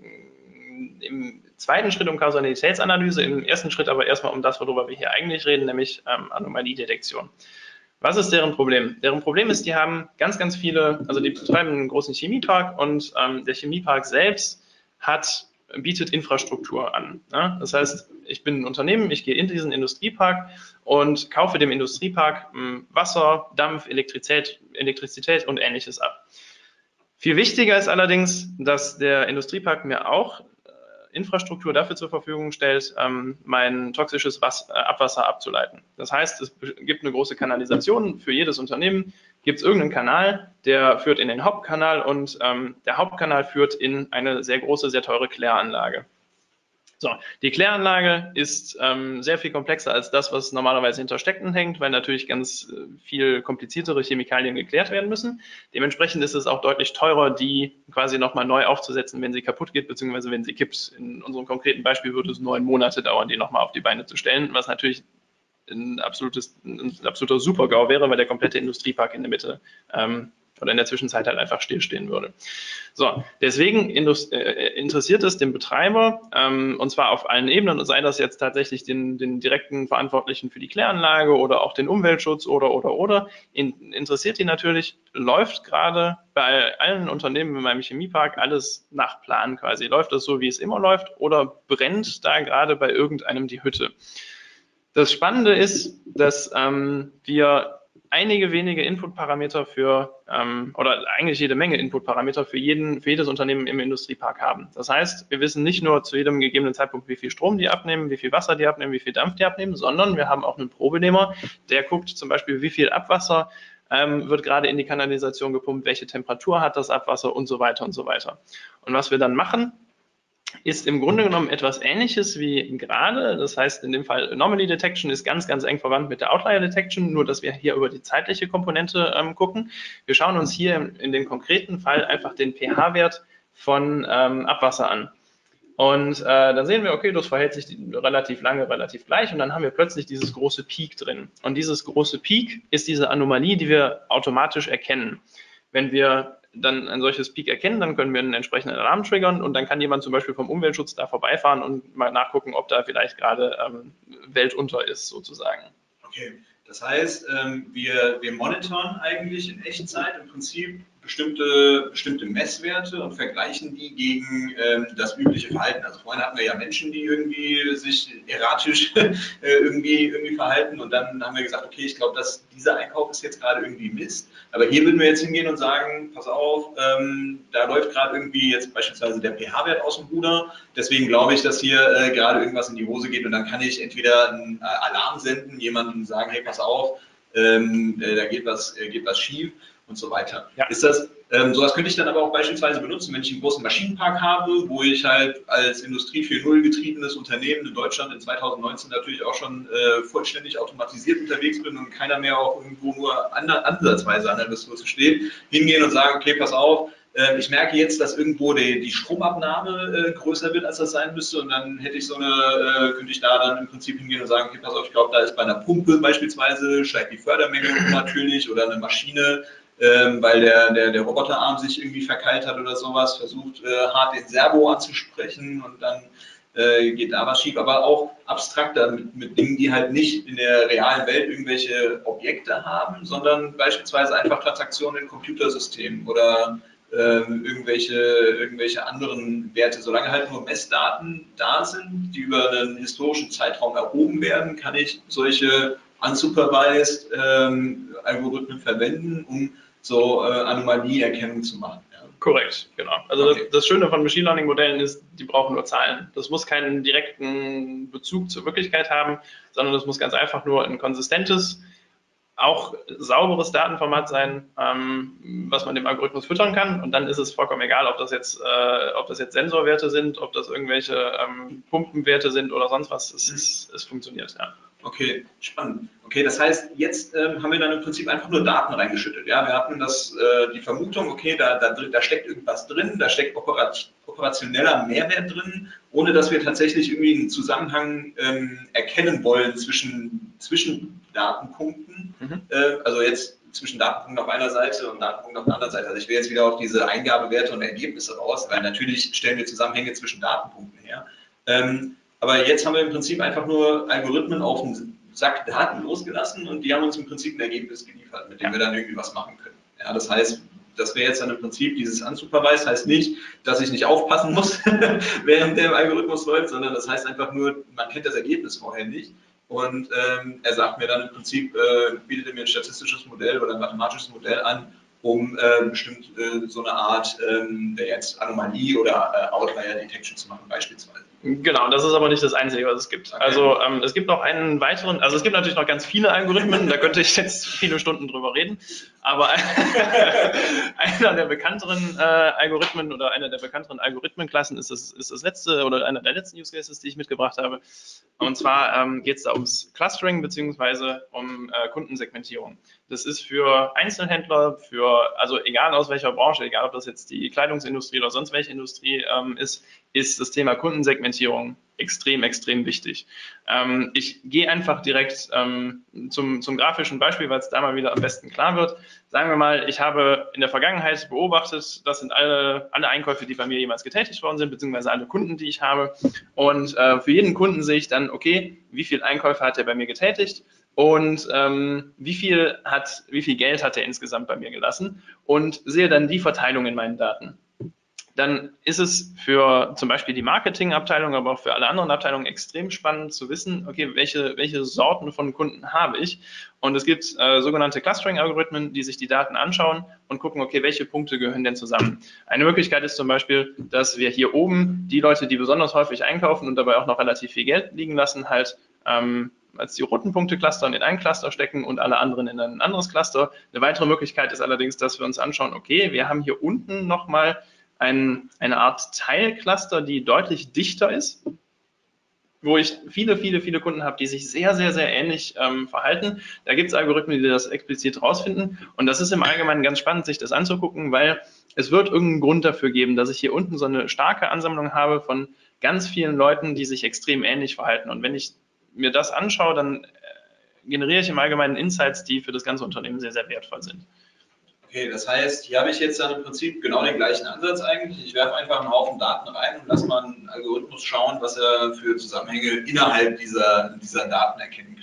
im zweiten Schritt um Kausalitätsanalyse, im ersten Schritt aber erstmal um das, worüber wir hier eigentlich reden, nämlich ähm, Anomaliedetektion. Was ist deren Problem? Deren Problem ist, die haben ganz, ganz viele, also die betreiben einen großen Chemiepark und ähm, der Chemiepark selbst hat, bietet Infrastruktur an. Ne? Das heißt, ich bin ein Unternehmen, ich gehe in diesen Industriepark und kaufe dem Industriepark ähm, Wasser, Dampf, Elektrizität, Elektrizität und Ähnliches ab. Viel wichtiger ist allerdings, dass der Industriepark mir auch äh, Infrastruktur dafür zur Verfügung stellt, ähm, mein toxisches Was äh, Abwasser abzuleiten. Das heißt, es gibt eine große Kanalisation für jedes Unternehmen, gibt es irgendeinen Kanal, der führt in den Hauptkanal und ähm, der Hauptkanal führt in eine sehr große, sehr teure Kläranlage. So, die Kläranlage ist ähm, sehr viel komplexer als das, was normalerweise hinter Stecken hängt, weil natürlich ganz äh, viel kompliziertere Chemikalien geklärt werden müssen. Dementsprechend ist es auch deutlich teurer, die quasi nochmal neu aufzusetzen, wenn sie kaputt geht, beziehungsweise wenn sie kippt. In unserem konkreten Beispiel würde es neun Monate dauern, die nochmal auf die Beine zu stellen, was natürlich ein, absolutes, ein absoluter Super-GAU wäre, weil der komplette Industriepark in der Mitte ähm, oder in der Zwischenzeit halt einfach stillstehen würde. So, deswegen interessiert es den Betreiber, ähm, und zwar auf allen Ebenen, und sei das jetzt tatsächlich den, den direkten Verantwortlichen für die Kläranlage oder auch den Umweltschutz oder, oder, oder, in, interessiert ihn natürlich, läuft gerade bei allen Unternehmen in meinem Chemiepark alles nach Plan quasi. Läuft das so, wie es immer läuft, oder brennt da gerade bei irgendeinem die Hütte? Das Spannende ist, dass ähm, wir einige wenige Inputparameter für, ähm, oder eigentlich jede Menge Inputparameter für, jeden, für jedes Unternehmen im Industriepark haben. Das heißt, wir wissen nicht nur zu jedem gegebenen Zeitpunkt, wie viel Strom die abnehmen, wie viel Wasser die abnehmen, wie viel Dampf die abnehmen, sondern wir haben auch einen Probenehmer, der guckt zum Beispiel, wie viel Abwasser ähm, wird gerade in die Kanalisation gepumpt, welche Temperatur hat das Abwasser und so weiter und so weiter. Und was wir dann machen, ist im Grunde genommen etwas Ähnliches wie gerade. Das heißt, in dem Fall Anomaly Detection ist ganz, ganz eng verwandt mit der Outlier Detection, nur dass wir hier über die zeitliche Komponente ähm, gucken. Wir schauen uns hier in, in dem konkreten Fall einfach den pH-Wert von ähm, Abwasser an. Und äh, dann sehen wir, okay, das verhält sich relativ lange, relativ gleich, und dann haben wir plötzlich dieses große Peak drin. Und dieses große Peak ist diese Anomalie, die wir automatisch erkennen. Wenn wir dann ein solches Peak erkennen, dann können wir einen entsprechenden Alarm triggern und dann kann jemand zum Beispiel vom Umweltschutz da vorbeifahren und mal nachgucken, ob da vielleicht gerade ähm, Weltunter ist, sozusagen. Okay, das heißt, ähm, wir, wir monitoren eigentlich in Echtzeit im Prinzip bestimmte, bestimmte Messwerte und vergleichen die gegen ähm, das übliche Verhalten. Also vorhin hatten wir ja Menschen, die irgendwie sich erratisch äh, irgendwie, irgendwie verhalten und dann haben wir gesagt, okay, ich glaube, dass dieser Einkauf ist jetzt gerade irgendwie Mist, aber hier würden wir jetzt hingehen und sagen, pass auf, ähm, da läuft gerade irgendwie jetzt beispielsweise der pH-Wert aus dem Ruder, deswegen glaube ich, dass hier äh, gerade irgendwas in die Hose geht und dann kann ich entweder einen äh, Alarm senden, jemandem sagen, hey, pass auf, ähm, äh, da geht was, äh, geht was schief und so weiter. Ja. Ist das, ähm, sowas könnte ich dann aber auch beispielsweise benutzen, wenn ich einen großen Maschinenpark habe, wo ich halt als Industrie vier Punkt null getriebenes Unternehmen in Deutschland in zweitausendneunzehn natürlich auch schon äh, vollständig automatisiert unterwegs bin und keiner mehr auch irgendwo nur an, ansatzweise an der Ressource steht, hingehen und sagen, okay, pass auf, äh, ich merke jetzt, dass irgendwo die, die Stromabnahme äh, größer wird, als das sein müsste und dann hätte ich so eine, äh, könnte ich da dann im Prinzip hingehen und sagen, okay, pass auf, ich glaube, da ist bei einer Pumpe beispielsweise, steigt die Fördermenge natürlich oder eine Maschine, Ähm, weil der, der, der Roboterarm sich irgendwie verkeilt hat oder sowas, versucht äh, hart den Servo anzusprechen und dann äh, geht da was schief, aber auch abstrakter mit, mit Dingen, die halt nicht in der realen Welt irgendwelche Objekte haben, sondern beispielsweise einfach Transaktionen in Computersystemen oder äh, irgendwelche, irgendwelche anderen Werte. Solange halt nur Messdaten da sind, die über einen historischen Zeitraum erhoben werden, kann ich solche unsupervised ähm, Algorithmen verwenden, um so äh, Anomalieerkennung zu machen. Ja. Korrekt, genau. Also okay. das, das Schöne von Machine Learning Modellen ist, die brauchen nur Zahlen. Das muss keinen direkten Bezug zur Wirklichkeit haben, sondern das muss ganz einfach nur ein konsistentes, auch sauberes Datenformat sein, ähm, was man dem Algorithmus füttern kann. Und dann ist es vollkommen egal, ob das jetzt, äh, ob das jetzt Sensorwerte sind, ob das irgendwelche ähm, Pumpenwerte sind oder sonst was. Es, es, es funktioniert, ja. Okay, spannend. Okay, das heißt, jetzt ähm, haben wir dann im Prinzip einfach nur Daten reingeschüttet. Ja, wir hatten das, äh, die Vermutung, okay, da, da, da steckt irgendwas drin, da steckt operat operationeller Mehrwert drin, ohne dass wir tatsächlich irgendwie einen Zusammenhang ähm, erkennen wollen zwischen, zwischen Datenpunkten. Mhm. Äh, also jetzt zwischen Datenpunkten auf einer Seite und Datenpunkten auf der anderen Seite. Also ich will jetzt wieder auf diese Eingabewerte und Ergebnisse raus, weil natürlich stellen wir Zusammenhänge zwischen Datenpunkten her. Ähm, Aber jetzt haben wir im Prinzip einfach nur Algorithmen auf einen Sack Daten losgelassen und die haben uns im Prinzip ein Ergebnis geliefert, mit dem ja. wir dann irgendwie was machen können. Ja, das heißt, das wäre jetzt dann im Prinzip dieses unsupervised, heißt nicht, dass ich nicht aufpassen muss, während der Algorithmus läuft, sondern das heißt einfach nur, man kennt das Ergebnis vorher nicht und ähm, er sagt mir dann im Prinzip, äh, bietet er mir ein statistisches Modell oder ein mathematisches Modell an, um äh, bestimmt äh, so eine Art ähm, der jetzt Anomalie oder äh, Outlier Detection zu machen beispielsweise. Genau, das ist aber nicht das Einzige, was es gibt. Okay. Also ähm, es gibt noch einen weiteren, also es gibt natürlich noch ganz viele Algorithmen, da könnte ich jetzt viele Stunden drüber reden, aber einer der bekannteren äh, Algorithmen oder einer der bekannteren Algorithmenklassen ist das, ist das letzte oder einer der letzten Use Cases, die ich mitgebracht habe. Und zwar ähm, geht es da ums Clustering beziehungsweise um äh, Kundensegmentierung. Das ist für Einzelhändler, für, also egal aus welcher Branche, egal ob das jetzt die Kleidungsindustrie oder sonst welche Industrie ähm, ist, ist das Thema Kundensegmentierung extrem, extrem wichtig. Ähm, ich gehe einfach direkt ähm, zum, zum grafischen Beispiel, weil es da mal wieder am besten klar wird. Sagen wir mal, ich habe in der Vergangenheit beobachtet, das sind alle, alle Einkäufe, die bei mir jemals getätigt worden sind, beziehungsweise alle Kunden, die ich habe. Und äh, für jeden Kunden sehe ich dann, okay, wie viele Einkäufe hat er bei mir getätigt? Und ähm, wie viel hat, wie viel Geld hat er insgesamt bei mir gelassen und sehe dann die Verteilung in meinen Daten. Dann ist es für zum Beispiel die Marketingabteilung, aber auch für alle anderen Abteilungen extrem spannend zu wissen, okay, welche, welche Sorten von Kunden habe ich? Und es gibt äh, sogenannte Clustering-Algorithmen, die sich die Daten anschauen und gucken, okay, welche Punkte gehören denn zusammen? Eine Möglichkeit ist zum Beispiel, dass wir hier oben die Leute, die besonders häufig einkaufen und dabei auch noch relativ viel Geld liegen lassen, halt ähm, als die roten Punkte clustern, in ein Cluster stecken und alle anderen in ein anderes Cluster. Eine weitere Möglichkeit ist allerdings, dass wir uns anschauen, okay, wir haben hier unten nochmal ein, eine Art Teilcluster, die deutlich dichter ist, wo ich viele, viele, viele Kunden habe, die sich sehr, sehr, sehr ähnlich ähm, verhalten. Da gibt es Algorithmen, die das explizit rausfinden und das ist im Allgemeinen ganz spannend, sich das anzugucken, weil es wird irgendeinen Grund dafür geben, dass ich hier unten so eine starke Ansammlung habe von ganz vielen Leuten, die sich extrem ähnlich verhalten und wenn ich mir das anschaue, dann generiere ich im Allgemeinen Insights, die für das ganze Unternehmen sehr, sehr wertvoll sind. Okay, das heißt, hier habe ich jetzt dann im Prinzip genau den gleichen Ansatz eigentlich. Ich werfe einfach einen Haufen Daten rein und lasse mal einen Algorithmus schauen, was er für Zusammenhänge innerhalb dieser, dieser Daten erkennen kann.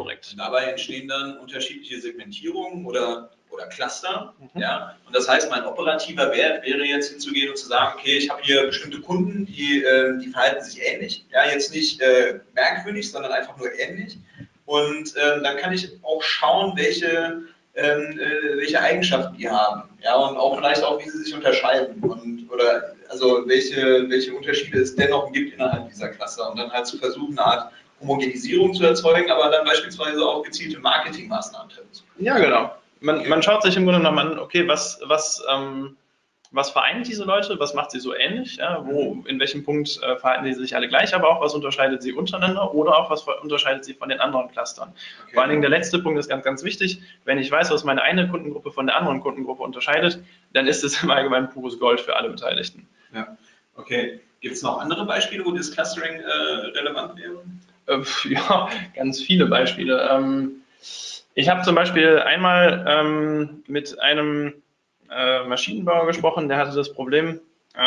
korrekt. Und dabei entstehen dann unterschiedliche Segmentierungen oder, oder Cluster. Mhm. Ja? Und das heißt, mein operativer Wert wäre jetzt hinzugehen und zu sagen, okay, ich habe hier bestimmte Kunden, die, äh, die verhalten sich ähnlich. Ja, jetzt nicht äh, merkwürdig, sondern einfach nur ähnlich. Und äh, dann kann ich auch schauen, welche, ähm, äh, welche Eigenschaften die haben. Ja, und auch vielleicht auch, wie sie sich unterscheiden. Und, oder also welche, welche Unterschiede es dennoch gibt innerhalb dieser Cluster. Und dann halt zu versuchen, eine Art Homogenisierung zu erzeugen, aber dann beispielsweise auch gezielte Marketingmaßnahmen treffen zu können. Ja, genau. Man, Okay. man schaut sich im Grunde genommen an, okay, was, was, ähm, was vereint diese Leute, was macht sie so ähnlich, ja, wo, in welchem Punkt äh, verhalten die sich alle gleich, aber auch was unterscheidet sie untereinander oder auch was unterscheidet sie von den anderen Clustern. Okay. Vor allen Dingen der letzte Punkt ist ganz, ganz wichtig. Wenn ich weiß, was meine eine Kundengruppe von der anderen Kundengruppe unterscheidet, dann ist es im Allgemeinen pures Gold für alle Beteiligten. Ja, okay. Gibt es noch andere Beispiele, wo das Clustering äh, relevant wäre? Äh, ja, ganz viele Beispiele. Ähm, ich habe zum Beispiel einmal ähm, mit einem äh, Maschinenbauer gesprochen, der hatte das Problem,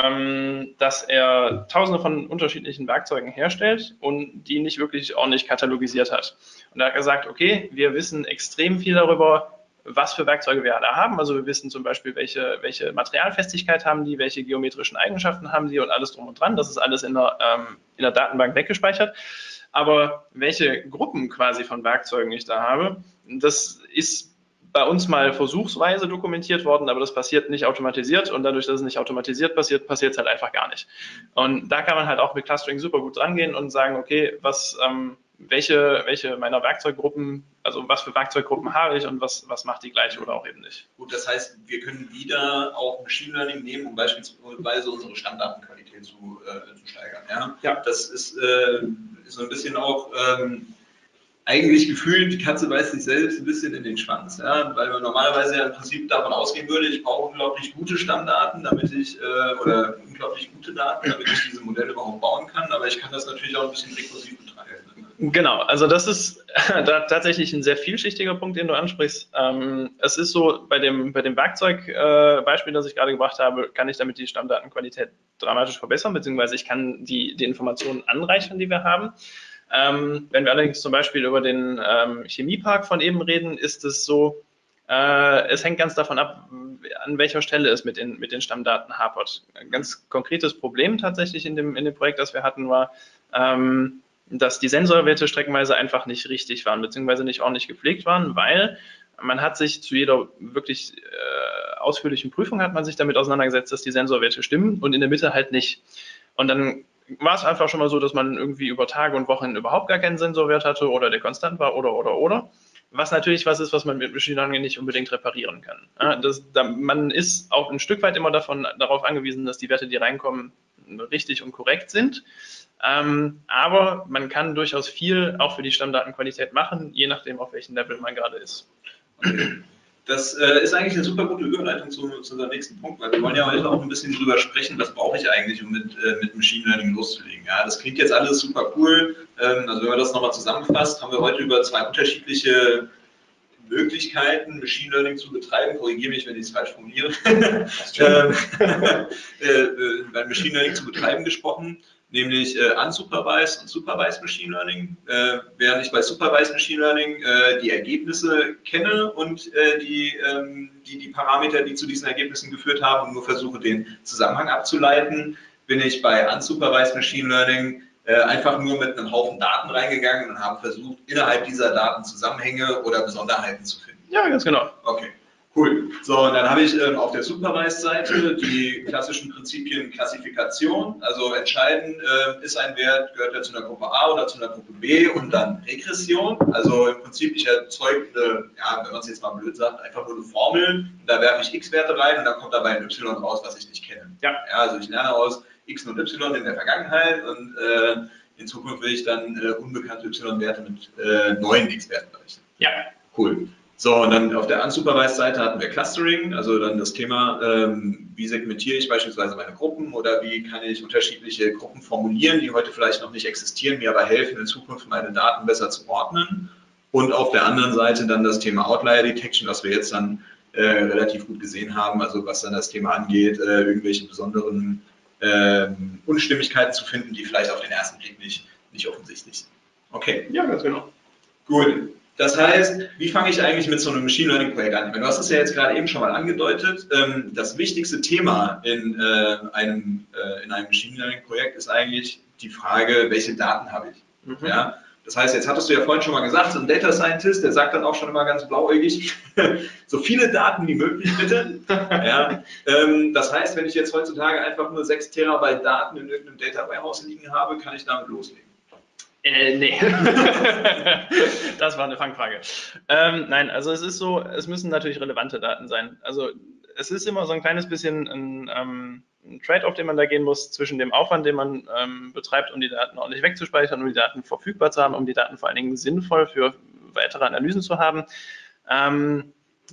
ähm, dass er tausende von unterschiedlichen Werkzeugen herstellt und die nicht wirklich ordentlich katalogisiert hat. Und er hat gesagt, okay, wir wissen extrem viel darüber, was für Werkzeuge wir da haben. Also wir wissen zum Beispiel, welche, welche Materialfestigkeit haben die, welche geometrischen Eigenschaften haben die und alles drum und dran. Das ist alles in der, ähm, in der Datenbank weggespeichert. Aber welche Gruppen quasi von Werkzeugen ich da habe, das ist bei uns mal versuchsweise dokumentiert worden, aber das passiert nicht automatisiert und dadurch, dass es nicht automatisiert passiert, passiert es halt einfach gar nicht. Und da kann man halt auch mit Clustering super gut rangehen und sagen, okay, was, ähm, welche, welche meiner Werkzeuggruppen, also was für Werkzeuggruppen habe ich und was, was macht die gleich oder auch eben nicht. Gut, das heißt, wir können wieder auch Machine Learning nehmen, um beispielsweise unsere Stammdatenqualität zu, äh, zu steigern. Ja? Ja. Das ist, äh, ist so ein bisschen auch ähm, eigentlich gefühlt, die Katze beißt sich selbst ein bisschen in den Schwanz, ja? Weil man normalerweise ja im Prinzip davon ausgehen würde, ich brauche unglaublich gute Stammdaten, damit ich, äh, oder unglaublich gute Daten, damit ich diese Modelle überhaupt bauen kann, aber ich kann das natürlich auch ein bisschen rekursiv betreiben. Genau, also das ist da tatsächlich ein sehr vielschichtiger Punkt, den du ansprichst. Ähm, es ist so, bei dem, bei dem Werkzeugbeispiel, äh, das ich gerade gebracht habe, kann ich damit die Stammdatenqualität dramatisch verbessern, beziehungsweise ich kann die, die Informationen anreichern, die wir haben. Ähm, wenn wir allerdings zum Beispiel über den ähm, Chemiepark von eben reden, ist es so, äh, es hängt ganz davon ab, an welcher Stelle es mit den, mit den Stammdaten hapert. Ein ganz konkretes Problem tatsächlich in dem, in dem Projekt, das wir hatten, war, ähm, dass die Sensorwerte streckenweise einfach nicht richtig waren, beziehungsweise nicht ordentlich gepflegt waren, weil man hat sich zu jeder wirklich äh, ausführlichen Prüfung hat man sich damit auseinandergesetzt, dass die Sensorwerte stimmen und in der Mitte halt nicht. Und dann war es einfach schon mal so, dass man irgendwie über Tage und Wochen überhaupt gar keinen Sensorwert hatte oder der konstant war oder, oder, oder. Was natürlich was ist, was man mit Machine Learning nicht unbedingt reparieren kann. Ja, das, da, man ist auch ein Stück weit immer davon, darauf angewiesen, dass die Werte, die reinkommen, richtig und korrekt sind. Ähm, aber man kann durchaus viel auch für die Stammdatenqualität machen, je nachdem, auf welchem Level man gerade ist. Okay. Das äh, ist eigentlich eine super gute Überleitung zu, zu unserem nächsten Punkt, weil wir wollen ja heute auch ein bisschen drüber sprechen, was brauche ich eigentlich, um mit, äh, mit Machine Learning loszulegen. Ja, das klingt jetzt alles super cool. Ähm, also wenn man das nochmal zusammenfasst, haben wir heute über zwei unterschiedliche Möglichkeiten, Machine Learning zu betreiben. Korrigiere mich, wenn ich es falsch formuliere. ähm, äh, äh, bei Machine Learning zu betreiben gesprochen, nämlich äh, unsupervised und supervised Machine Learning. Äh, während ich bei supervised Machine Learning äh, die Ergebnisse kenne und äh, die, ähm, die, die Parameter, die zu diesen Ergebnissen geführt haben und nur versuche, den Zusammenhang abzuleiten, bin ich bei unsupervised Machine Learning äh, einfach nur mit einem Haufen Daten reingegangen und habe versucht, innerhalb dieser Daten Zusammenhänge oder Besonderheiten zu finden. Ja, ganz genau. Okay. Cool. So, und dann habe ich ähm, auf der Supervised-Seite die klassischen Prinzipien Klassifikation, also entscheiden, äh, ist ein Wert, gehört er zu einer Gruppe A oder zu einer Gruppe B, und dann Regression, also im Prinzip, ich erzeuge eine, ja, wenn man es jetzt mal blöd sagt, einfach nur eine Formel, da werfe ich X-Werte rein und dann kommt dabei ein Y raus, was ich nicht kenne. Ja. Ja, also ich lerne aus X und Y in der Vergangenheit und äh, in Zukunft will ich dann äh, unbekannte Y-Werte mit äh, neuen X-Werten berechnen. Ja. Cool. So, und dann auf der Unsupervised-Seite hatten wir Clustering, also dann das Thema, ähm, wie segmentiere ich beispielsweise meine Gruppen oder wie kann ich unterschiedliche Gruppen formulieren, die heute vielleicht noch nicht existieren, mir aber helfen, in Zukunft meine Daten besser zu ordnen. Und auf der anderen Seite dann das Thema Outlier Detection, was wir jetzt dann äh, relativ gut gesehen haben, also was dann das Thema angeht, äh, irgendwelche besonderen äh, Unstimmigkeiten zu finden, die vielleicht auf den ersten Blick nicht, nicht offensichtlich sind. Okay. Ja, ganz genau. Gut. Das heißt, wie fange ich eigentlich mit so einem Machine Learning Projekt an? Du hast es ja jetzt gerade eben schon mal angedeutet. Ähm, das wichtigste Thema in, äh, einem, äh, in einem Machine Learning Projekt ist eigentlich die Frage, welche Daten habe ich? Mhm. Ja? Das heißt, jetzt hattest du ja vorhin schon mal gesagt, so ein Data Scientist, der sagt dann auch schon immer ganz blauäugig, so viele Daten wie möglich bitte. Ja? Ähm, das heißt, wenn ich jetzt heutzutage einfach nur sechs Terabyte Daten in irgendeinem Data Warehouse liegen habe, kann ich damit loslegen. Äh, nee. Das war eine Fangfrage. Ähm, nein, also es ist so, es müssen natürlich relevante Daten sein. Also es ist immer so ein kleines bisschen ein, ähm, ein Trade-off, den man da gehen muss zwischen dem Aufwand, den man ähm, betreibt, um die Daten ordentlich wegzuspeichern, um die Daten verfügbar zu haben, um die Daten vor allen Dingen sinnvoll für weitere Analysen zu haben, ähm,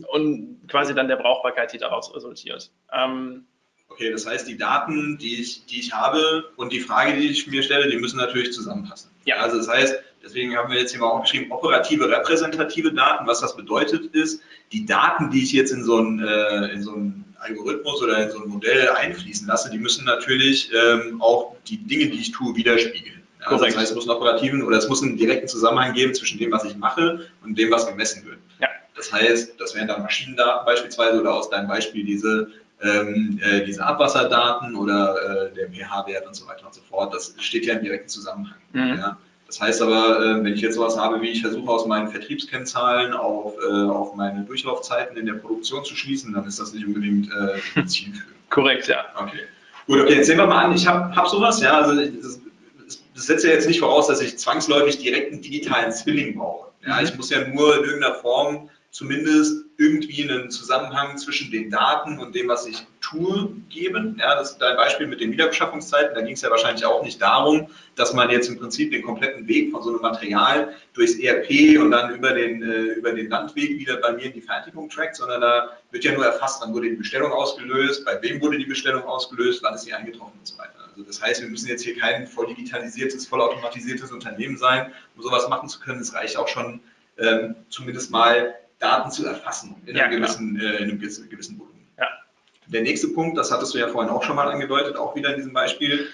und quasi dann der Brauchbarkeit, die daraus resultiert. Ähm, Okay, das heißt, die Daten, die ich, die ich habe und die Frage, die ich mir stelle, die müssen natürlich zusammenpassen. Ja. Also das heißt, deswegen haben wir jetzt hier mal auch geschrieben, operative, repräsentative Daten. Was das bedeutet ist, die Daten, die ich jetzt in so einen, äh, in so einen Algorithmus oder in so ein Modell einfließen lasse, die müssen natürlich ähm, auch die Dinge, die ich tue, widerspiegeln. Ja, also das heißt, es muss einen operativen oder es muss einen direkten Zusammenhang geben zwischen dem, was ich mache und dem, was gemessen wird. Ja. Das heißt, das wären dann Maschinendaten beispielsweise oder aus deinem Beispiel diese Ähm, äh, diese Abwasserdaten oder äh, der pH-Wert und so weiter und so fort, das steht ja im direkten Zusammenhang. Mhm. Ja. Das heißt aber, äh, wenn ich jetzt sowas habe, wie ich versuche aus meinen Vertriebskennzahlen auf, äh, auf meine Durchlaufzeiten in der Produktion zu schließen, dann ist das nicht unbedingt äh, zielführend. Korrekt, ja. Okay. Gut, okay, jetzt sehen wir mal an, ich habe hab sowas, ja, also das, das setzt ja jetzt nicht voraus, dass ich zwangsläufig direkt einen digitalen Zwilling brauche. Ja, mhm. Ich muss ja nur in irgendeiner Form zumindest irgendwie einen Zusammenhang zwischen den Daten und dem, was ich tue, geben. Ja, das ist dein Beispiel mit den Wiederbeschaffungszeiten. Da ging es ja wahrscheinlich auch nicht darum, dass man jetzt im Prinzip den kompletten Weg von so einem Material durchs E R P und dann über den, äh, über den Landweg wieder bei mir in die Fertigung trackt, sondern da wird ja nur erfasst, wann wurde die Bestellung ausgelöst, bei wem wurde die Bestellung ausgelöst, wann ist sie eingetroffen und so weiter. Also das heißt, wir müssen jetzt hier kein voll digitalisiertes, voll automatisiertes Unternehmen sein, um sowas machen zu können. Es reicht auch schon ähm, zumindest mal Daten zu erfassen in einem, ja, gewissen, äh, in einem gewissen Volumen. Ja. Der nächste Punkt, das hattest du ja vorhin auch schon mal angedeutet, auch wieder in diesem Beispiel.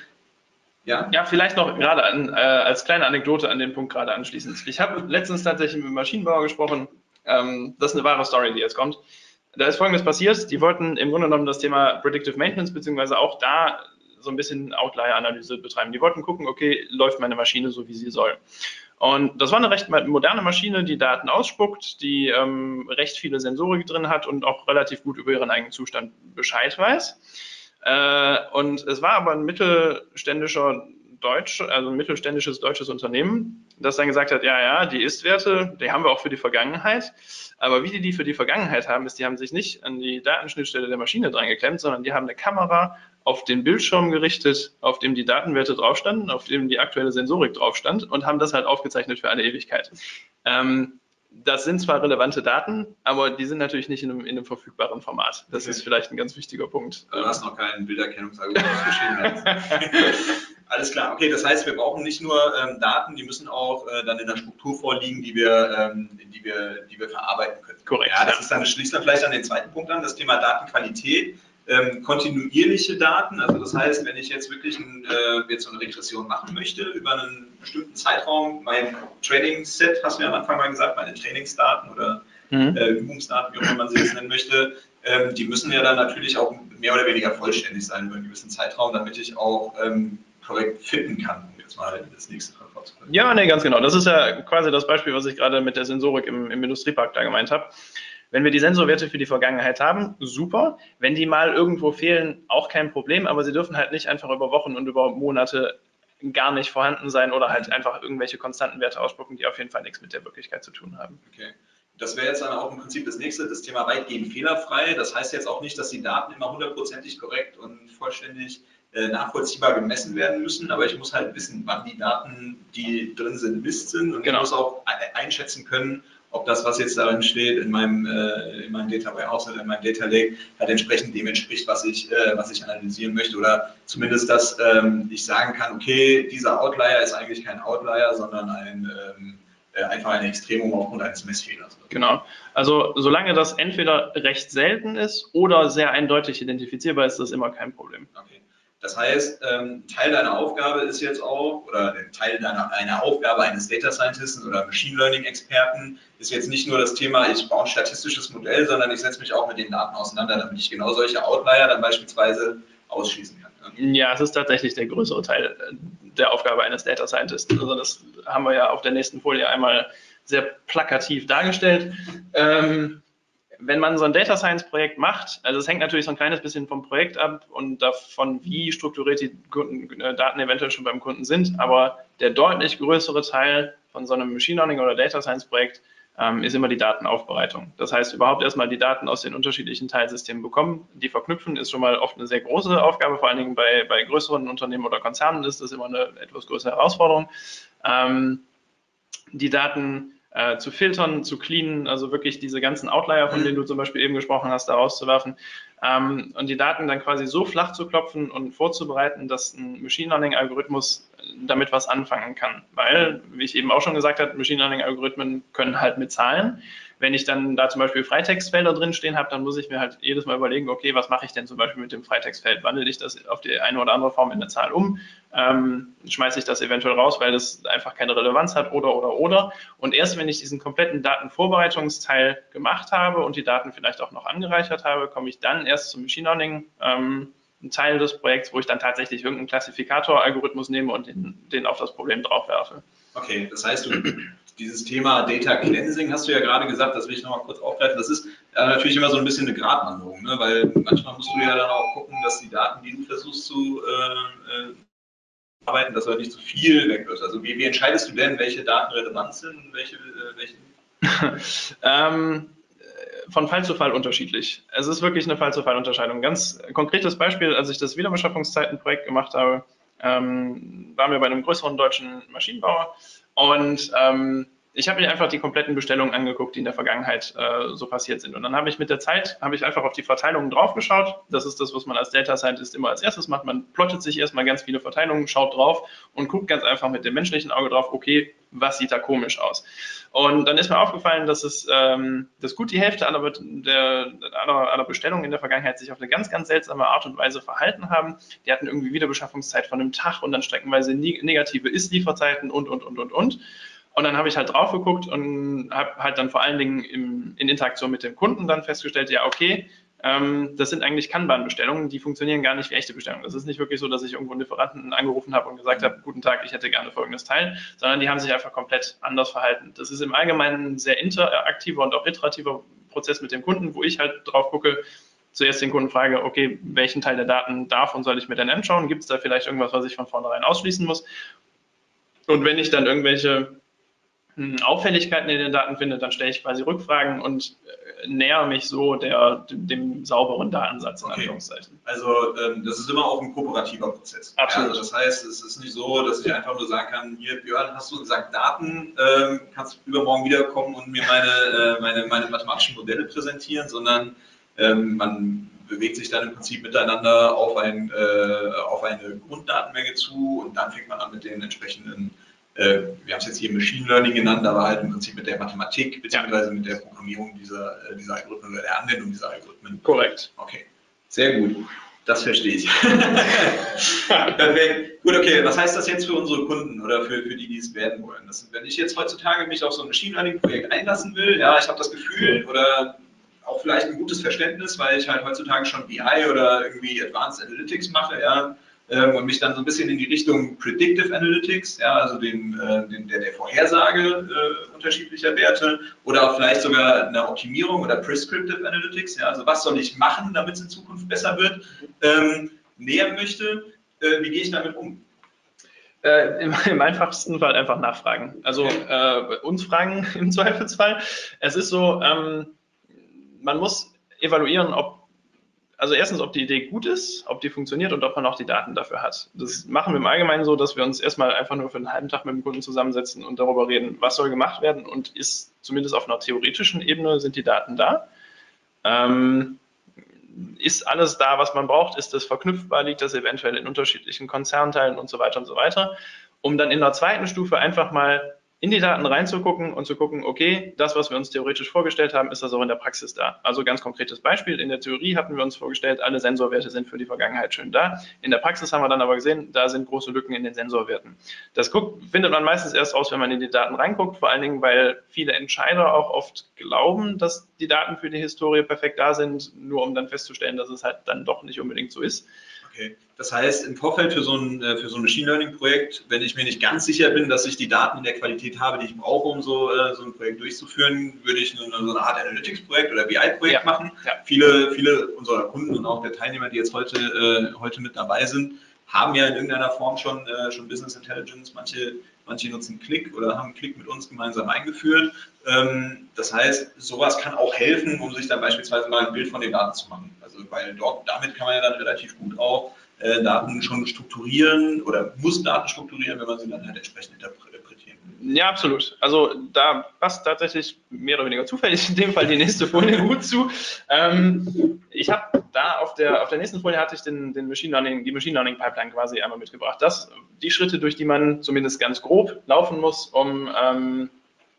Ja, ja vielleicht noch gerade an, äh, als kleine Anekdote an den Punkt gerade anschließend. Ich habe letztens tatsächlich mit einem Maschinenbauer gesprochen. Ähm, das ist eine wahre Story, die jetzt kommt. Da ist Folgendes passiert. Die wollten im Grunde genommen das Thema Predictive Maintenance beziehungsweise auch da so ein bisschen Outlier-Analyse betreiben. Die wollten gucken, okay, läuft meine Maschine so, wie sie soll. Und das war eine recht moderne Maschine, die Daten ausspuckt, die ähm, recht viele Sensorik drin hat und auch relativ gut über ihren eigenen Zustand Bescheid weiß. Äh, und es war aber ein mittelständischer Deutsch, also ein mittelständisches deutsches Unternehmen, das dann gesagt hat, ja, ja, die Ist-Werte, die haben wir auch für die Vergangenheit. Aber wie die die für die Vergangenheit haben, ist, die haben sich nicht an die Datenschnittstelle der Maschine dran geklemmt, sondern die haben eine Kamera auf den Bildschirm gerichtet, auf dem die Datenwerte drauf standen, auf dem die aktuelle Sensorik drauf stand und haben das halt aufgezeichnet für alle Ewigkeit. Ähm, das sind zwar relevante Daten, aber die sind natürlich nicht in einem, in einem verfügbaren Format. Das okay. ist vielleicht ein ganz wichtiger Punkt. Du hast noch keinen Bilderkennungsalgorithmus geschrieben. Alles klar. Okay, das heißt, wir brauchen nicht nur ähm, Daten, die müssen auch äh, dann in der Struktur vorliegen, die wir, ähm, die wir, die wir verarbeiten können. Korrekt. Ja, das ja. ist dann, schließt dann vielleicht an den zweiten Punkt an, das Thema Datenqualität. Ähm, kontinuierliche Daten, also das heißt, wenn ich jetzt wirklich ein, äh, jetzt so eine Regression machen möchte über einen bestimmten Zeitraum, mein Training-Set, hast du ja am Anfang mal gesagt, meine Trainingsdaten oder mhm. äh, Übungsdaten, wie auch immer man sie jetzt nennen möchte, ähm, die müssen ja dann natürlich auch mehr oder weniger vollständig sein über einen gewissen Zeitraum, damit ich auch ähm, korrekt fitten kann, um jetzt mal das nächste vorzuführen. Ja, nee, ganz genau. Das ist ja quasi das Beispiel, was ich gerade mit der Sensorik im, im Industriepark da gemeint habe. Wenn wir die Sensorwerte für die Vergangenheit haben, super. Wenn die mal irgendwo fehlen, auch kein Problem, aber sie dürfen halt nicht einfach über Wochen und über Monate gar nicht vorhanden sein oder halt einfach irgendwelche konstanten Werte ausspucken, die auf jeden Fall nichts mit der Wirklichkeit zu tun haben. Okay. Das wäre jetzt dann auch im Prinzip das nächste, das Thema weitgehend fehlerfrei. Das heißt jetzt auch nicht, dass die Daten immer hundertprozentig korrekt und vollständig äh, nachvollziehbar gemessen werden müssen, aber ich muss halt wissen, wann die Daten, die drin sind, Mist sind und genau. ich muss auch einschätzen können, ob das, was jetzt darin steht, in meinem, äh, in meinem Data Warehouse oder in meinem Data Lake, halt entsprechend dem entspricht, was ich, äh, was ich analysieren möchte. Oder zumindest, dass ähm, ich sagen kann, okay, dieser Outlier ist eigentlich kein Outlier, sondern ein, ähm, äh, einfach ein Extremum aufgrund eines Messfehlers. Genau. Also solange das entweder recht selten ist oder sehr eindeutig identifizierbar ist, ist das immer kein Problem. Okay. Das heißt, ähm, Teil deiner Aufgabe ist jetzt auch, oder Teil deiner einer Aufgabe eines Data Scientisten oder Machine Learning Experten ist jetzt nicht nur das Thema, ich baue ein statistisches Modell, sondern ich setze mich auch mit den Daten auseinander, damit ich genau solche Outlier dann beispielsweise ausschließen kann. Ja, es ist tatsächlich der größere Teil der Aufgabe eines Data Scientists. Also das haben wir ja auf der nächsten Folie einmal sehr plakativ dargestellt. Ähm, wenn man so ein Data Science Projekt macht, also es hängt natürlich so ein kleines bisschen vom Projekt ab und davon, wie strukturiert die Kunden, äh, Daten eventuell schon beim Kunden sind, aber der deutlich größere Teil von so einem Machine Learning oder Data Science Projekt ähm, ist immer die Datenaufbereitung. Das heißt, überhaupt erstmal die Daten aus den unterschiedlichen Teilsystemen bekommen, die verknüpfen, ist schon mal oft eine sehr große Aufgabe, vor allen Dingen bei, bei größeren Unternehmen oder Konzernen ist das immer eine etwas größere Herausforderung. Ähm, die Daten äh, zu filtern, zu cleanen, also wirklich diese ganzen Outlier, von denen du zum Beispiel eben gesprochen hast, da rauszuwerfen ähm, und die Daten dann quasi so flach zu klopfen und vorzubereiten, dass ein Machine Learning-Algorithmus damit was anfangen kann. Weil, wie ich eben auch schon gesagt habe, Machine Learning-Algorithmen können halt mit Zahlen. Wenn ich dann da zum Beispiel Freitextfelder drin stehen habe, dann muss ich mir halt jedes Mal überlegen, okay, was mache ich denn zum Beispiel mit dem Freitextfeld? Wandle ich das auf die eine oder andere Form in eine Zahl um? Ähm, schmeiße ich das eventuell raus, weil das einfach keine Relevanz hat oder, oder, oder. Und erst wenn ich diesen kompletten Datenvorbereitungsteil gemacht habe und die Daten vielleicht auch noch angereichert habe, komme ich dann erst zum Machine Learning ähm, ein Teil des Projekts, wo ich dann tatsächlich irgendeinen Klassifikator-Algorithmus nehme und den, den auf das Problem drauf werfe. Okay, das heißt, du, dieses Thema Data Cleansing hast du ja gerade gesagt, das will ich nochmal kurz aufgreifen. Das ist äh, natürlich immer so ein bisschen eine Gratwanderung, ne? Weil manchmal musst du ja dann auch gucken, dass die Daten, die du versuchst zu äh, äh, arbeiten, dass da nicht zu viel weg wird. Also wie, wie entscheidest du denn, welche Daten relevant sind und welche, äh, welche nicht? ähm, von Fall zu Fall unterschiedlich. Es ist wirklich eine Fall-zu-Fall-Unterscheidung. Ganz konkretes Beispiel, als ich das Wiederbeschaffungszeitenprojekt gemacht habe, ähm, waren wir bei einem größeren deutschen Maschinenbauer und ähm, ich habe mir einfach die kompletten Bestellungen angeguckt, die in der Vergangenheit äh, so passiert sind. Und dann habe ich mit der Zeit, habe ich einfach auf die Verteilungen draufgeschaut. Das ist das, was man als Data Scientist immer als erstes macht. Man plottet sich erstmal ganz viele Verteilungen, schaut drauf und guckt ganz einfach mit dem menschlichen Auge drauf, okay, was sieht da komisch aus? Und dann ist mir aufgefallen, dass es, ähm, dass gut die Hälfte aller, der, aller, aller Bestellungen in der Vergangenheit sich auf eine ganz, ganz seltsame Art und Weise verhalten haben. Die hatten irgendwie Wiederbeschaffungszeit von einem Tag und dann streckenweise negative Ist-Lieferzeiten und, und, und, und, und. Und dann habe ich halt drauf geguckt und habe halt dann vor allen Dingen im, in Interaktion mit dem Kunden dann festgestellt, ja, okay, ähm, das sind eigentlich Kanban-Bestellungen, die funktionieren gar nicht wie echte Bestellungen. Das ist nicht wirklich so, dass ich irgendwo einen Lieferanten angerufen habe und gesagt habe, guten Tag, ich hätte gerne folgendes Teil, sondern die haben sich einfach komplett anders verhalten. Das ist im Allgemeinen ein sehr interaktiver und auch iterativer Prozess mit dem Kunden, wo ich halt drauf gucke, zuerst den Kunden frage, okay, welchen Teil der Daten darf und soll ich mir denn anschauen? Gibt es da vielleicht irgendwas, was ich von vornherein ausschließen muss? Und wenn ich dann irgendwelche Auffälligkeiten in den Daten finde, dann stelle ich quasi Rückfragen und äh, näher mich so der, dem, dem sauberen Datensatz, in okay. Anführungszeichen. Also ähm, das ist immer auch ein kooperativer Prozess. Absolut. Ja, also das heißt, es ist nicht so, dass ich einfach nur sagen kann, hier Björn, hast du einen Sack Daten, ähm, kannst du übermorgen wiederkommen und mir meine, äh, meine, meine mathematischen Modelle präsentieren, sondern ähm, man bewegt sich dann im Prinzip miteinander auf, ein, äh, auf eine Grunddatenmenge zu und dann fängt man an mit den entsprechenden wir haben es jetzt hier Machine Learning genannt, aber halt im Prinzip mit der Mathematik beziehungsweise mit der Programmierung dieser, dieser Algorithmen oder der Anwendung dieser Algorithmen. Korrekt. Okay, sehr gut. Das verstehe ich. Perfekt. Gut, okay. Was heißt das jetzt für unsere Kunden oder für, für die, die es werden wollen? Das ist, wenn ich jetzt heutzutage mich auf so ein Machine Learning Projekt einlassen will, ja, ich habe das Gefühl oder auch vielleicht ein gutes Verständnis, weil ich halt heutzutage schon B I oder irgendwie Advanced Analytics mache, ja, und mich dann so ein bisschen in die Richtung Predictive Analytics, ja, also den, äh, den, der, der Vorhersage äh, unterschiedlicher Werte oder auch vielleicht sogar eine Optimierung oder Prescriptive Analytics, ja, also was soll ich machen, damit es in Zukunft besser wird, ähm, nähern möchte, äh, wie gehe ich damit um? Äh, im, im einfachsten Fall einfach nachfragen. Also äh, uns fragen im Zweifelsfall. Es ist so, ähm, man muss evaluieren, ob Also erstens, ob die Idee gut ist, ob die funktioniert und ob man auch die Daten dafür hat. Das machen wir im Allgemeinen so, dass wir uns erstmal einfach nur für einen halben Tag mit dem Kunden zusammensetzen und darüber reden, was soll gemacht werden und ist zumindest auf einer theoretischen Ebene, sind die Daten da. Ähm, ist alles da, was man braucht? Ist das verknüpfbar? Liegt das eventuell in unterschiedlichen Konzernteilen und so weiter und so weiter? Um dann in der zweiten Stufe einfach mal in die Daten reinzugucken und zu gucken, okay, das, was wir uns theoretisch vorgestellt haben, ist das auch in der Praxis da. Also ganz konkretes Beispiel, in der Theorie hatten wir uns vorgestellt, alle Sensorwerte sind für die Vergangenheit schön da. In der Praxis haben wir dann aber gesehen, da sind große Lücken in den Sensorwerten. Das guckt, findet man meistens erst raus, wenn man in die Daten reinguckt, vor allen Dingen, weil viele Entscheider auch oft glauben, dass die Daten für die Historie perfekt da sind, nur um dann festzustellen, dass es halt dann doch nicht unbedingt so ist. Okay. Das heißt, im Vorfeld für so ein, für so ein Machine Learning Projekt, wenn ich mir nicht ganz sicher bin, dass ich die Daten in der Qualität habe, die ich brauche, um so, so ein Projekt durchzuführen, würde ich eine, so eine Art Analytics-Projekt oder B I-Projekt ja. machen. Ja. Viele, viele unserer Kunden und auch der Teilnehmer, die jetzt heute, äh, heute mit dabei sind, haben ja in irgendeiner Form schon, äh, schon Business Intelligence. Manche, manche nutzen Qlik oder haben Qlik mit uns gemeinsam eingeführt. Ähm, das heißt, sowas kann auch helfen, um sich dann beispielsweise mal ein Bild von den Daten zu machen. Also, weil dort, damit kann man ja dann relativ gut auch äh, Daten schon strukturieren oder muss Daten strukturieren, wenn man sie dann halt entsprechend interpretieren will. Ja, absolut. Also da passt tatsächlich mehr oder weniger zufällig in dem Fall die nächste Folie gut zu. Ähm, ich habe da auf der, auf der nächsten Folie hatte ich den, den Machine Learning, die Machine Learning Pipeline quasi einmal mitgebracht. Das, die Schritte, durch die man zumindest ganz grob laufen muss, um ähm,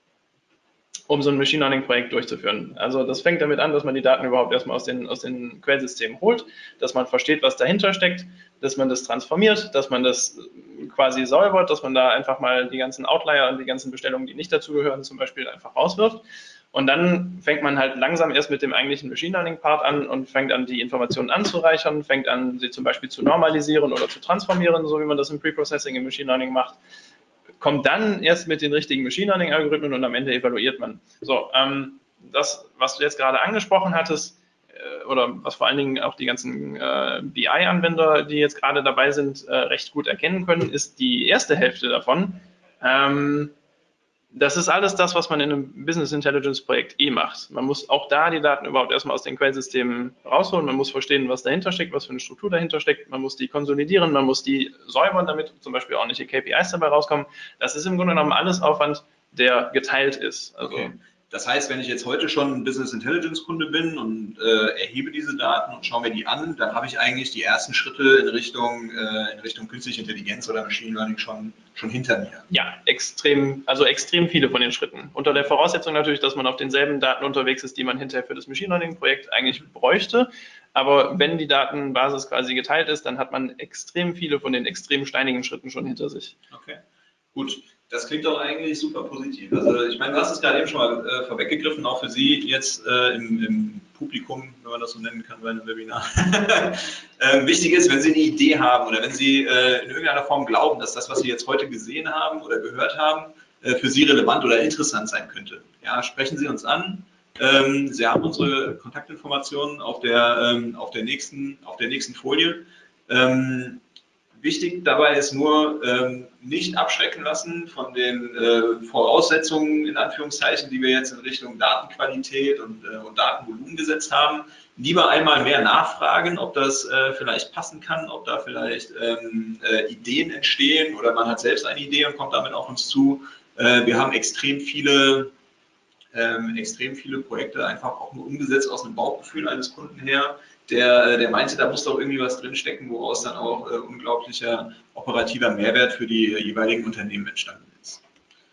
um so ein Machine Learning Projekt durchzuführen. Also das fängt damit an, dass man die Daten überhaupt erstmal aus den, aus den Quellsystemen holt, dass man versteht, was dahinter steckt, dass man das transformiert, dass man das quasi säubert, dass man da einfach mal die ganzen Outlier und die ganzen Bestellungen, die nicht dazugehören, zum Beispiel einfach rauswirft. Und dann fängt man halt langsam erst mit dem eigentlichen Machine Learning Part an und fängt an, die Informationen anzureichern, fängt an, sie zum Beispiel zu normalisieren oder zu transformieren, so wie man das im Pre-Processing im Machine Learning macht. Kommt dann erst mit den richtigen Machine Learning Algorithmen und am Ende evaluiert man. So, ähm, das, was du jetzt gerade angesprochen hattest, äh, oder was vor allen Dingen auch die ganzen äh, B I-Anwender, die jetzt gerade dabei sind, äh, recht gut erkennen können, ist die erste Hälfte davon. Ähm, Das ist alles das, was man in einem Business Intelligence Projekt eh macht. Man muss auch da die Daten überhaupt erstmal aus den Quellsystemen rausholen. Man muss verstehen, was dahinter steckt, was für eine Struktur dahinter steckt. Man muss die konsolidieren, man muss die säubern, damit zum Beispiel ordentliche K P Is dabei rauskommen. Das ist im Grunde genommen alles Aufwand, der geteilt ist. Also, okay. Das heißt, wenn ich jetzt heute schon ein Business Intelligence Kunde bin und äh, erhebe diese Daten und schaue mir die an, dann habe ich eigentlich die ersten Schritte in Richtung, äh, in Richtung künstliche Intelligenz oder Machine Learning schon, schon hinter mir. Ja, extrem, also extrem viele von den Schritten. Unter der Voraussetzung natürlich, dass man auf denselben Daten unterwegs ist, die man hinterher für das Machine Learning Projekt eigentlich bräuchte. Aber wenn die Datenbasis quasi geteilt ist, dann hat man extrem viele von den extrem steinigen Schritten schon hinter sich. Okay, gut. Das klingt doch eigentlich super positiv. Also ich meine, du hast es gerade eben schon mal äh, vorweggegriffen, auch für Sie jetzt äh, im, im Publikum, wenn man das so nennen kann bei einem Webinar. äh, wichtig ist, wenn Sie eine Idee haben oder wenn Sie äh, in irgendeiner Form glauben, dass das, was Sie jetzt heute gesehen haben oder gehört haben, äh, für Sie relevant oder interessant sein könnte. Ja, sprechen Sie uns an. Ähm, Sie haben unsere Kontaktinformationen auf der, ähm, auf der, nächsten, auf der nächsten Folie. Ähm, Wichtig dabei ist nur, ähm, nicht abschrecken lassen von den äh, Voraussetzungen, in Anführungszeichen, die wir jetzt in Richtung Datenqualität und, äh, und Datenvolumen gesetzt haben. Lieber einmal mehr nachfragen, ob das äh, vielleicht passen kann, ob da vielleicht ähm, äh, Ideen entstehen oder man hat selbst eine Idee und kommt damit auf uns zu. Äh, wir haben extrem viele, ähm, extrem viele Projekte einfach auch nur umgesetzt aus einem Bauchgefühl eines Kunden her. Der, der meinte, da muss doch irgendwie was drinstecken, woraus dann auch äh, unglaublicher operativer Mehrwert für die äh, jeweiligen Unternehmen entstanden ist.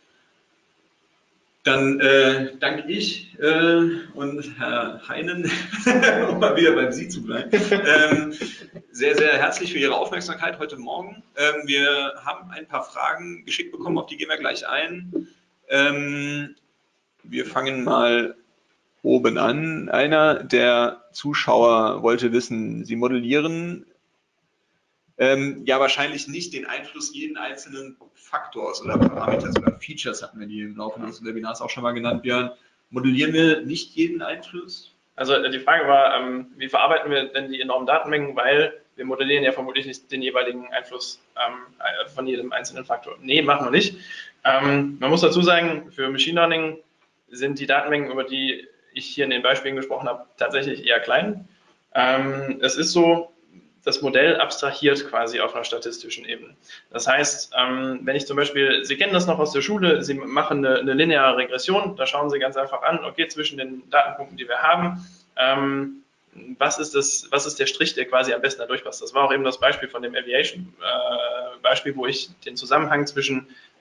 Dann äh, danke ich äh, und Herr Heinen, um mal wieder beim Sie zu bleiben, ähm, sehr, sehr herzlich für Ihre Aufmerksamkeit heute Morgen. Ähm, wir haben ein paar Fragen geschickt bekommen, auf die gehen wir gleich ein. Ähm, wir fangen mal oben an. Einer der Zuschauer wollte wissen, Sie modellieren ähm, ja wahrscheinlich nicht den Einfluss jeden einzelnen Faktors oder Parameters oder Features, hatten wir die im Laufe des Webinars auch schon mal genannt, Björn. Modellieren wir nicht jeden Einfluss? Also die Frage war, ähm, wie verarbeiten wir denn die enormen Datenmengen, weil wir modellieren ja vermutlich nicht den jeweiligen Einfluss ähm, von jedem einzelnen Faktor. Nee, machen wir nicht. Ähm, man muss dazu sagen, für Machine Learning sind die Datenmengen, über die ich hier in den Beispielen gesprochen habe, tatsächlich eher klein. Ähm, es ist so, das Modell abstrahiert quasi auf einer statistischen Ebene. Das heißt, ähm, wenn ich zum Beispiel, Sie kennen das noch aus der Schule, Sie machen eine, eine lineare Regression, da schauen Sie ganz einfach an, okay, zwischen den Datenpunkten, die wir haben, ähm, was ist das, was ist der Strich, der quasi am besten da durchpasst. Das war auch eben das Beispiel von dem Aviation-Beispiel, äh, wo ich den Zusammenhang zwischen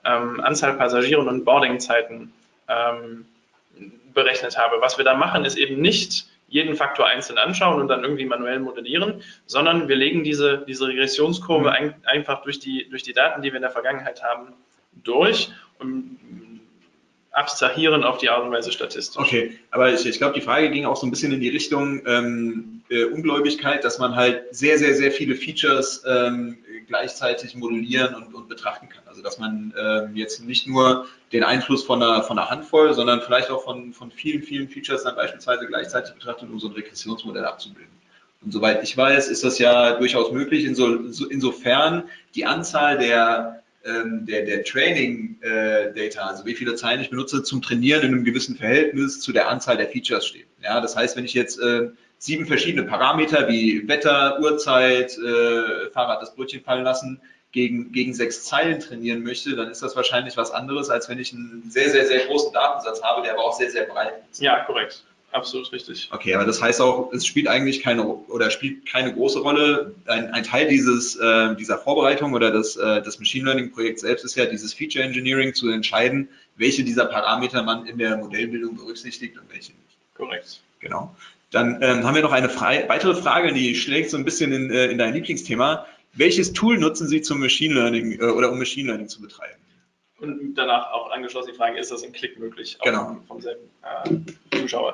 ähm, Anzahl Passagieren und Boardingzeiten ähm, berechnet habe. Was wir da machen, ist eben nicht jeden Faktor einzeln anschauen und dann irgendwie manuell modellieren, sondern wir legen diese, diese Regressionskurve ein, einfach durch die, durch die Daten, die wir in der Vergangenheit haben, durch und abstrahieren auf die Art und Weise statistisch. Okay, aber ich, ich glaube, die Frage ging auch so ein bisschen in die Richtung ähm, äh, Ungläubigkeit, dass man halt sehr, sehr, sehr viele Features ähm, gleichzeitig modellieren und, und betrachten kann. Also dass man ähm, jetzt nicht nur den Einfluss von einer, von einer Handvoll, sondern vielleicht auch von, von vielen, vielen Features dann beispielsweise gleichzeitig betrachtet, um so ein Regressionsmodell abzubilden. Und soweit ich weiß, ist das ja durchaus möglich, inso, so, insofern die Anzahl der Der, der Training-Data, äh, also wie viele Zeilen ich benutze zum Trainieren in einem gewissen Verhältnis zu der Anzahl der Features steht. Ja, das heißt, wenn ich jetzt äh, sieben verschiedene Parameter wie Wetter, Uhrzeit, äh, Fahrrad das Brötchen fallen lassen, gegen, gegen sechs Zeilen trainieren möchte, dann ist das wahrscheinlich was anderes, als wenn ich einen sehr, sehr, sehr großen Datensatz habe, der aber auch sehr, sehr breit ist. Ja, korrekt. Absolut richtig. Okay, aber das heißt auch, es spielt eigentlich keine oder spielt keine große Rolle. Ein, ein Teil dieses, äh, dieser Vorbereitung oder des, äh, des Machine Learning Projekts selbst ist ja dieses Feature Engineering zu entscheiden, welche dieser Parameter man in der Modellbildung berücksichtigt und welche nicht. Korrekt. Genau. Dann ähm, haben wir noch eine frei, weitere Frage, die schlägt so ein bisschen in, äh, in dein Lieblingsthema. Welches Tool nutzen Sie zum Machine Learning äh, oder um Machine Learning zu betreiben? Und danach auch angeschlossen die Frage, ist das in Klick möglich? Auch Genau. Vom selben äh, Zuschauer.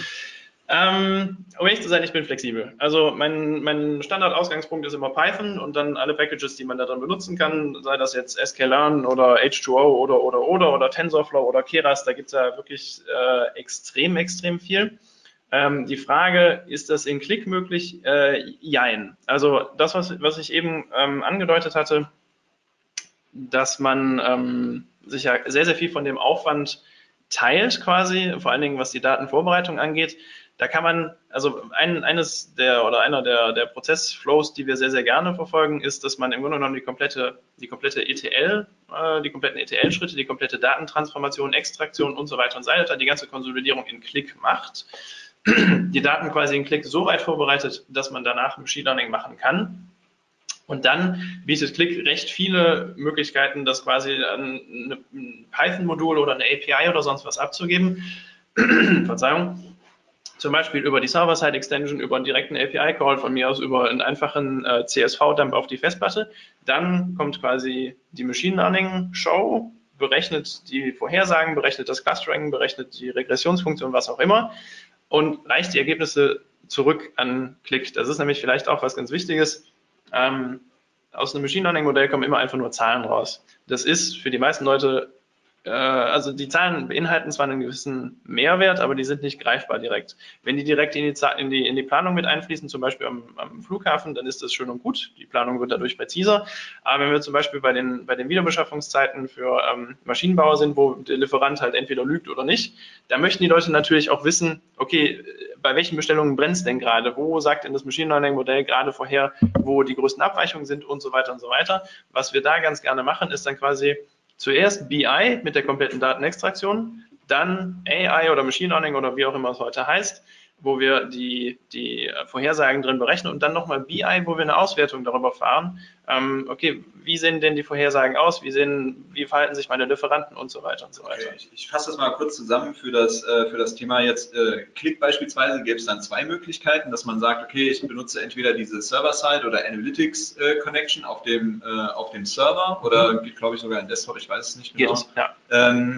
Ähm, um ehrlich zu sein, ich bin flexibel. Also mein, mein Standardausgangspunkt ist immer Python und dann alle Packages, die man da dran benutzen kann, sei das jetzt sklearn oder H zwei O oder, oder, oder, oder TensorFlow oder Keras, da gibt es ja wirklich äh, extrem, extrem viel. Ähm, die Frage, ist das in Klick möglich? Äh, jein. Also das, was, was ich eben ähm, angedeutet hatte, dass man ähm, sich ja sehr, sehr viel von dem Aufwand teilt quasi, vor allen Dingen was die Datenvorbereitung angeht. Da kann man, also ein, eines der oder einer der, der Prozessflows, die wir sehr, sehr gerne verfolgen, ist, dass man im Grunde genommen die komplette, die komplette E T L, äh, die kompletten E T L-Schritte, die komplette Datentransformation, Extraktion und so weiter und so weiter, die ganze Konsolidierung in Klick macht, die Daten quasi in Klick so weit vorbereitet, dass man danach Machine Learning machen kann. Und dann bietet Klick recht viele Möglichkeiten, das quasi an ein Python-Modul oder eine A P I oder sonst was abzugeben. Verzeihung. Zum Beispiel über die Server-Side-Extension, über einen direkten A P I-Call, von mir aus über einen einfachen äh, C S V-Dump auf die Festplatte. Dann kommt quasi die Machine Learning-Show, berechnet die Vorhersagen, berechnet das Clustering, berechnet die Regressionsfunktion, was auch immer und reicht die Ergebnisse zurück an Klick. Das ist nämlich vielleicht auch was ganz Wichtiges. Ähm, aus einem Machine Learning Modell kommen immer einfach nur Zahlen raus. Das ist für die meisten Leute, äh, also die Zahlen beinhalten zwar einen gewissen Mehrwert, aber die sind nicht greifbar direkt. Wenn die direkt in die, in die, in die Planung mit einfließen, zum Beispiel am, am Flughafen, dann ist das schön und gut. Die Planung wird dadurch präziser. Aber wenn wir zum Beispiel bei den, bei den Wiederbeschaffungszeiten für ähm, Maschinenbauer sind, wo der Lieferant halt entweder lügt oder nicht, da möchten die Leute natürlich auch wissen, okay, bei welchen Bestellungen brennt es denn gerade? Wo sagt denn das Machine Learning Modell gerade vorher, wo die größten Abweichungen sind und so weiter und so weiter. Was wir da ganz gerne machen, ist dann quasi zuerst B I mit der kompletten Datenextraktion, dann A I oder Machine Learning oder wie auch immer es heute heißt, wo wir die, die Vorhersagen drin berechnen und dann nochmal B I, wo wir eine Auswertung darüber fahren. Ähm, okay, wie sehen denn die Vorhersagen aus? Wie, sehen, wie verhalten sich meine Lieferanten und so weiter und so weiter. Okay, ich, ich fasse das mal kurz zusammen für das, äh, für das Thema jetzt äh, Klick beispielsweise. Gäbe es dann zwei Möglichkeiten, dass man sagt, okay, ich benutze entweder diese Server-Side oder Analytics äh, Connection auf dem, äh, auf dem Server oder geht, glaube ich, sogar in Desktop, ich weiß es nicht genau. Geht es, ja. Ähm,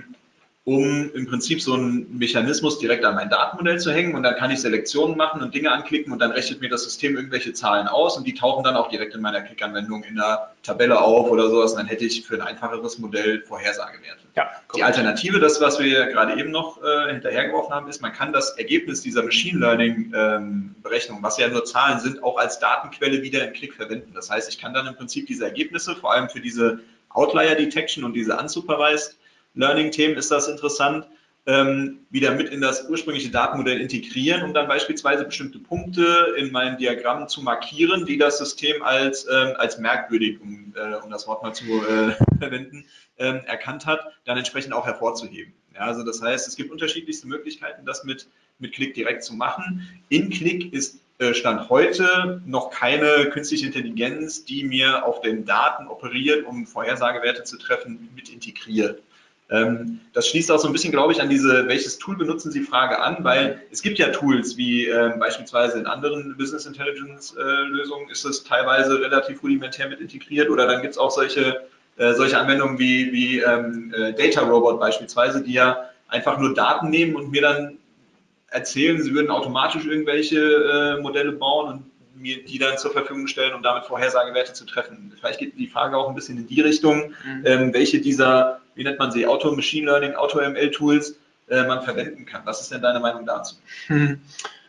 um im Prinzip so einen Mechanismus direkt an mein Datenmodell zu hängen und dann kann ich Selektionen machen und Dinge anklicken und dann rechnet mir das System irgendwelche Zahlen aus und die tauchen dann auch direkt in meiner Klick-Anwendung in der Tabelle auf oder sowas und dann hätte ich für ein einfacheres Modell Vorhersagewerte. Ja, die Alternative, das was wir gerade eben noch äh, hinterhergeworfen haben, ist, man kann das Ergebnis dieser Machine Learning ähm, Berechnung, was ja nur Zahlen sind, auch als Datenquelle wieder in Klick verwenden. Das heißt, ich kann dann im Prinzip diese Ergebnisse, vor allem für diese Outlier Detection und diese unsupervised Learning-Themen ist das interessant, ähm, wieder mit in das ursprüngliche Datenmodell integrieren, um dann beispielsweise bestimmte Punkte in meinen Diagrammen zu markieren, die das System als, ähm, als merkwürdig, um, äh, um das Wort mal zu äh, verwenden, ähm, erkannt hat, dann entsprechend auch hervorzuheben. Ja, also das heißt, es gibt unterschiedlichste Möglichkeiten, das mit, mit Klick direkt zu machen. In Klick ist äh, Stand heute noch keine künstliche Intelligenz, die mir auf den Daten operiert, um Vorhersagewerte zu treffen, mit integriert. Ähm, das schließt auch so ein bisschen, glaube ich, an diese, welches Tool benutzen Sie Frage an, weil es gibt ja Tools, wie äh, beispielsweise in anderen Business Intelligence äh, Lösungen ist es teilweise relativ rudimentär mit integriert, oder dann gibt es auch solche, äh, solche Anwendungen wie, wie ähm, äh, Data Robot beispielsweise, die ja einfach nur Daten nehmen und mir dann erzählen, sie würden automatisch irgendwelche äh, Modelle bauen und mir die dann zur Verfügung stellen, um damit Vorhersagewerte zu treffen. Vielleicht geht die Frage auch ein bisschen in die Richtung, mhm. ähm, welche dieser, wie nennt man sie, Auto-Machine Learning, Auto-M L-Tools äh, man verwenden kann. Was ist denn deine Meinung dazu? Hm.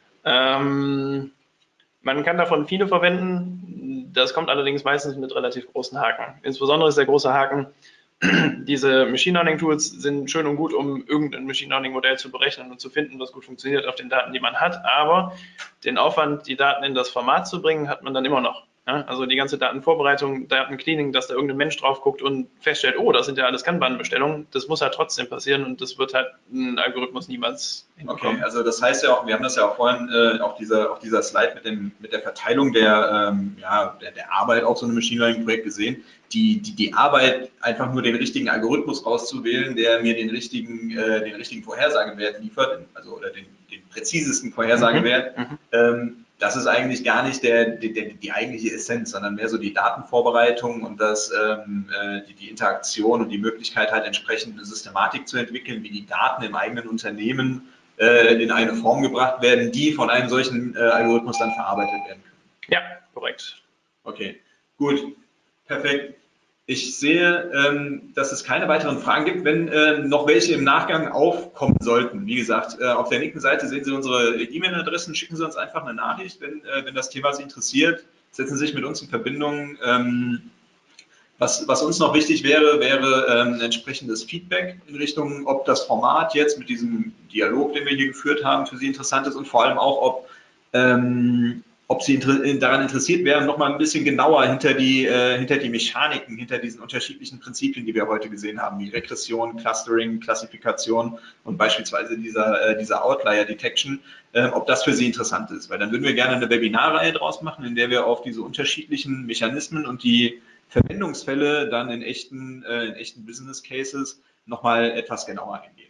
Ähm, man kann davon viele verwenden. Das kommt allerdings meistens mit relativ großen Haken. Insbesondere ist der große Haken, diese Machine Learning Tools sind schön und gut, um irgendein Machine Learning Modell zu berechnen und zu finden, das gut funktioniert auf den Daten, die man hat. Aber den Aufwand, die Daten in das Format zu bringen, hat man dann immer noch. Ja? Also die ganze Datenvorbereitung, Datencleaning, dass da irgendein Mensch drauf guckt und feststellt, oh, das sind ja alles Kanban-Bestellungen, das muss halt trotzdem passieren und das wird halt ein Algorithmus niemals hinbekommen. Okay, also das heißt ja auch, wir haben das ja auch vorhin äh, auf, dieser, auf dieser Slide mit, dem, mit der Verteilung der, ähm, ja, der, der Arbeit auf so einem Machine Learning Projekt gesehen. Die, die, die Arbeit, einfach nur den richtigen Algorithmus rauszuwählen, der mir den richtigen, äh, den richtigen Vorhersagewert liefert, also oder den, den präzisesten Vorhersagewert, mhm. ähm, das ist eigentlich gar nicht der, die, der, die eigentliche Essenz, sondern mehr so die Datenvorbereitung und das, ähm, äh, die, die Interaktion und die Möglichkeit halt entsprechend eine Systematik zu entwickeln, wie die Daten im eigenen Unternehmen äh, in eine Form gebracht werden, die von einem solchen äh, Algorithmus dann verarbeitet werden können. Ja, korrekt. Okay, gut. Perfekt. Ich sehe, ähm, dass es keine weiteren Fragen gibt. Wenn äh, noch welche im Nachgang aufkommen sollten, wie gesagt, äh, auf der linken Seite sehen Sie unsere E-Mail-Adressen, schicken Sie uns einfach eine Nachricht, wenn, äh, wenn das Thema Sie interessiert, setzen Sie sich mit uns in Verbindung. Ähm, was, was uns noch wichtig wäre, wäre ähm, ein entsprechendes Feedback in Richtung, ob das Format jetzt mit diesem Dialog, den wir hier geführt haben, für Sie interessant ist und vor allem auch, ob ähm, ob Sie daran interessiert wären, noch mal ein bisschen genauer hinter die, äh, hinter die Mechaniken, hinter diesen unterschiedlichen Prinzipien, die wir heute gesehen haben, wie Regression, Clustering, Klassifikation und beispielsweise dieser, äh, dieser Outlier Detection, äh, ob das für Sie interessant ist. Weil dann würden wir gerne eine Webinarreihe draus machen, in der wir auf diese unterschiedlichen Mechanismen und die Verwendungsfälle dann in echten, äh, in echten Business Cases noch mal etwas genauer eingehen.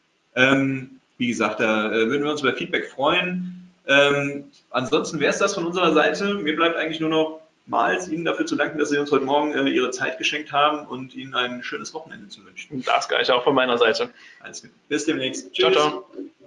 Ähm, wie gesagt, da äh, würden wir uns über Feedback freuen. Ähm, ansonsten wäre es das von unserer Seite. Mir bleibt eigentlich nur noch mal Ihnen dafür zu danken, dass Sie uns heute Morgen äh, Ihre Zeit geschenkt haben und Ihnen ein schönes Wochenende zu wünschen. Das gleiche auch von meiner Seite. Alles gut. Bis demnächst. Tschüss. Ciao, ciao.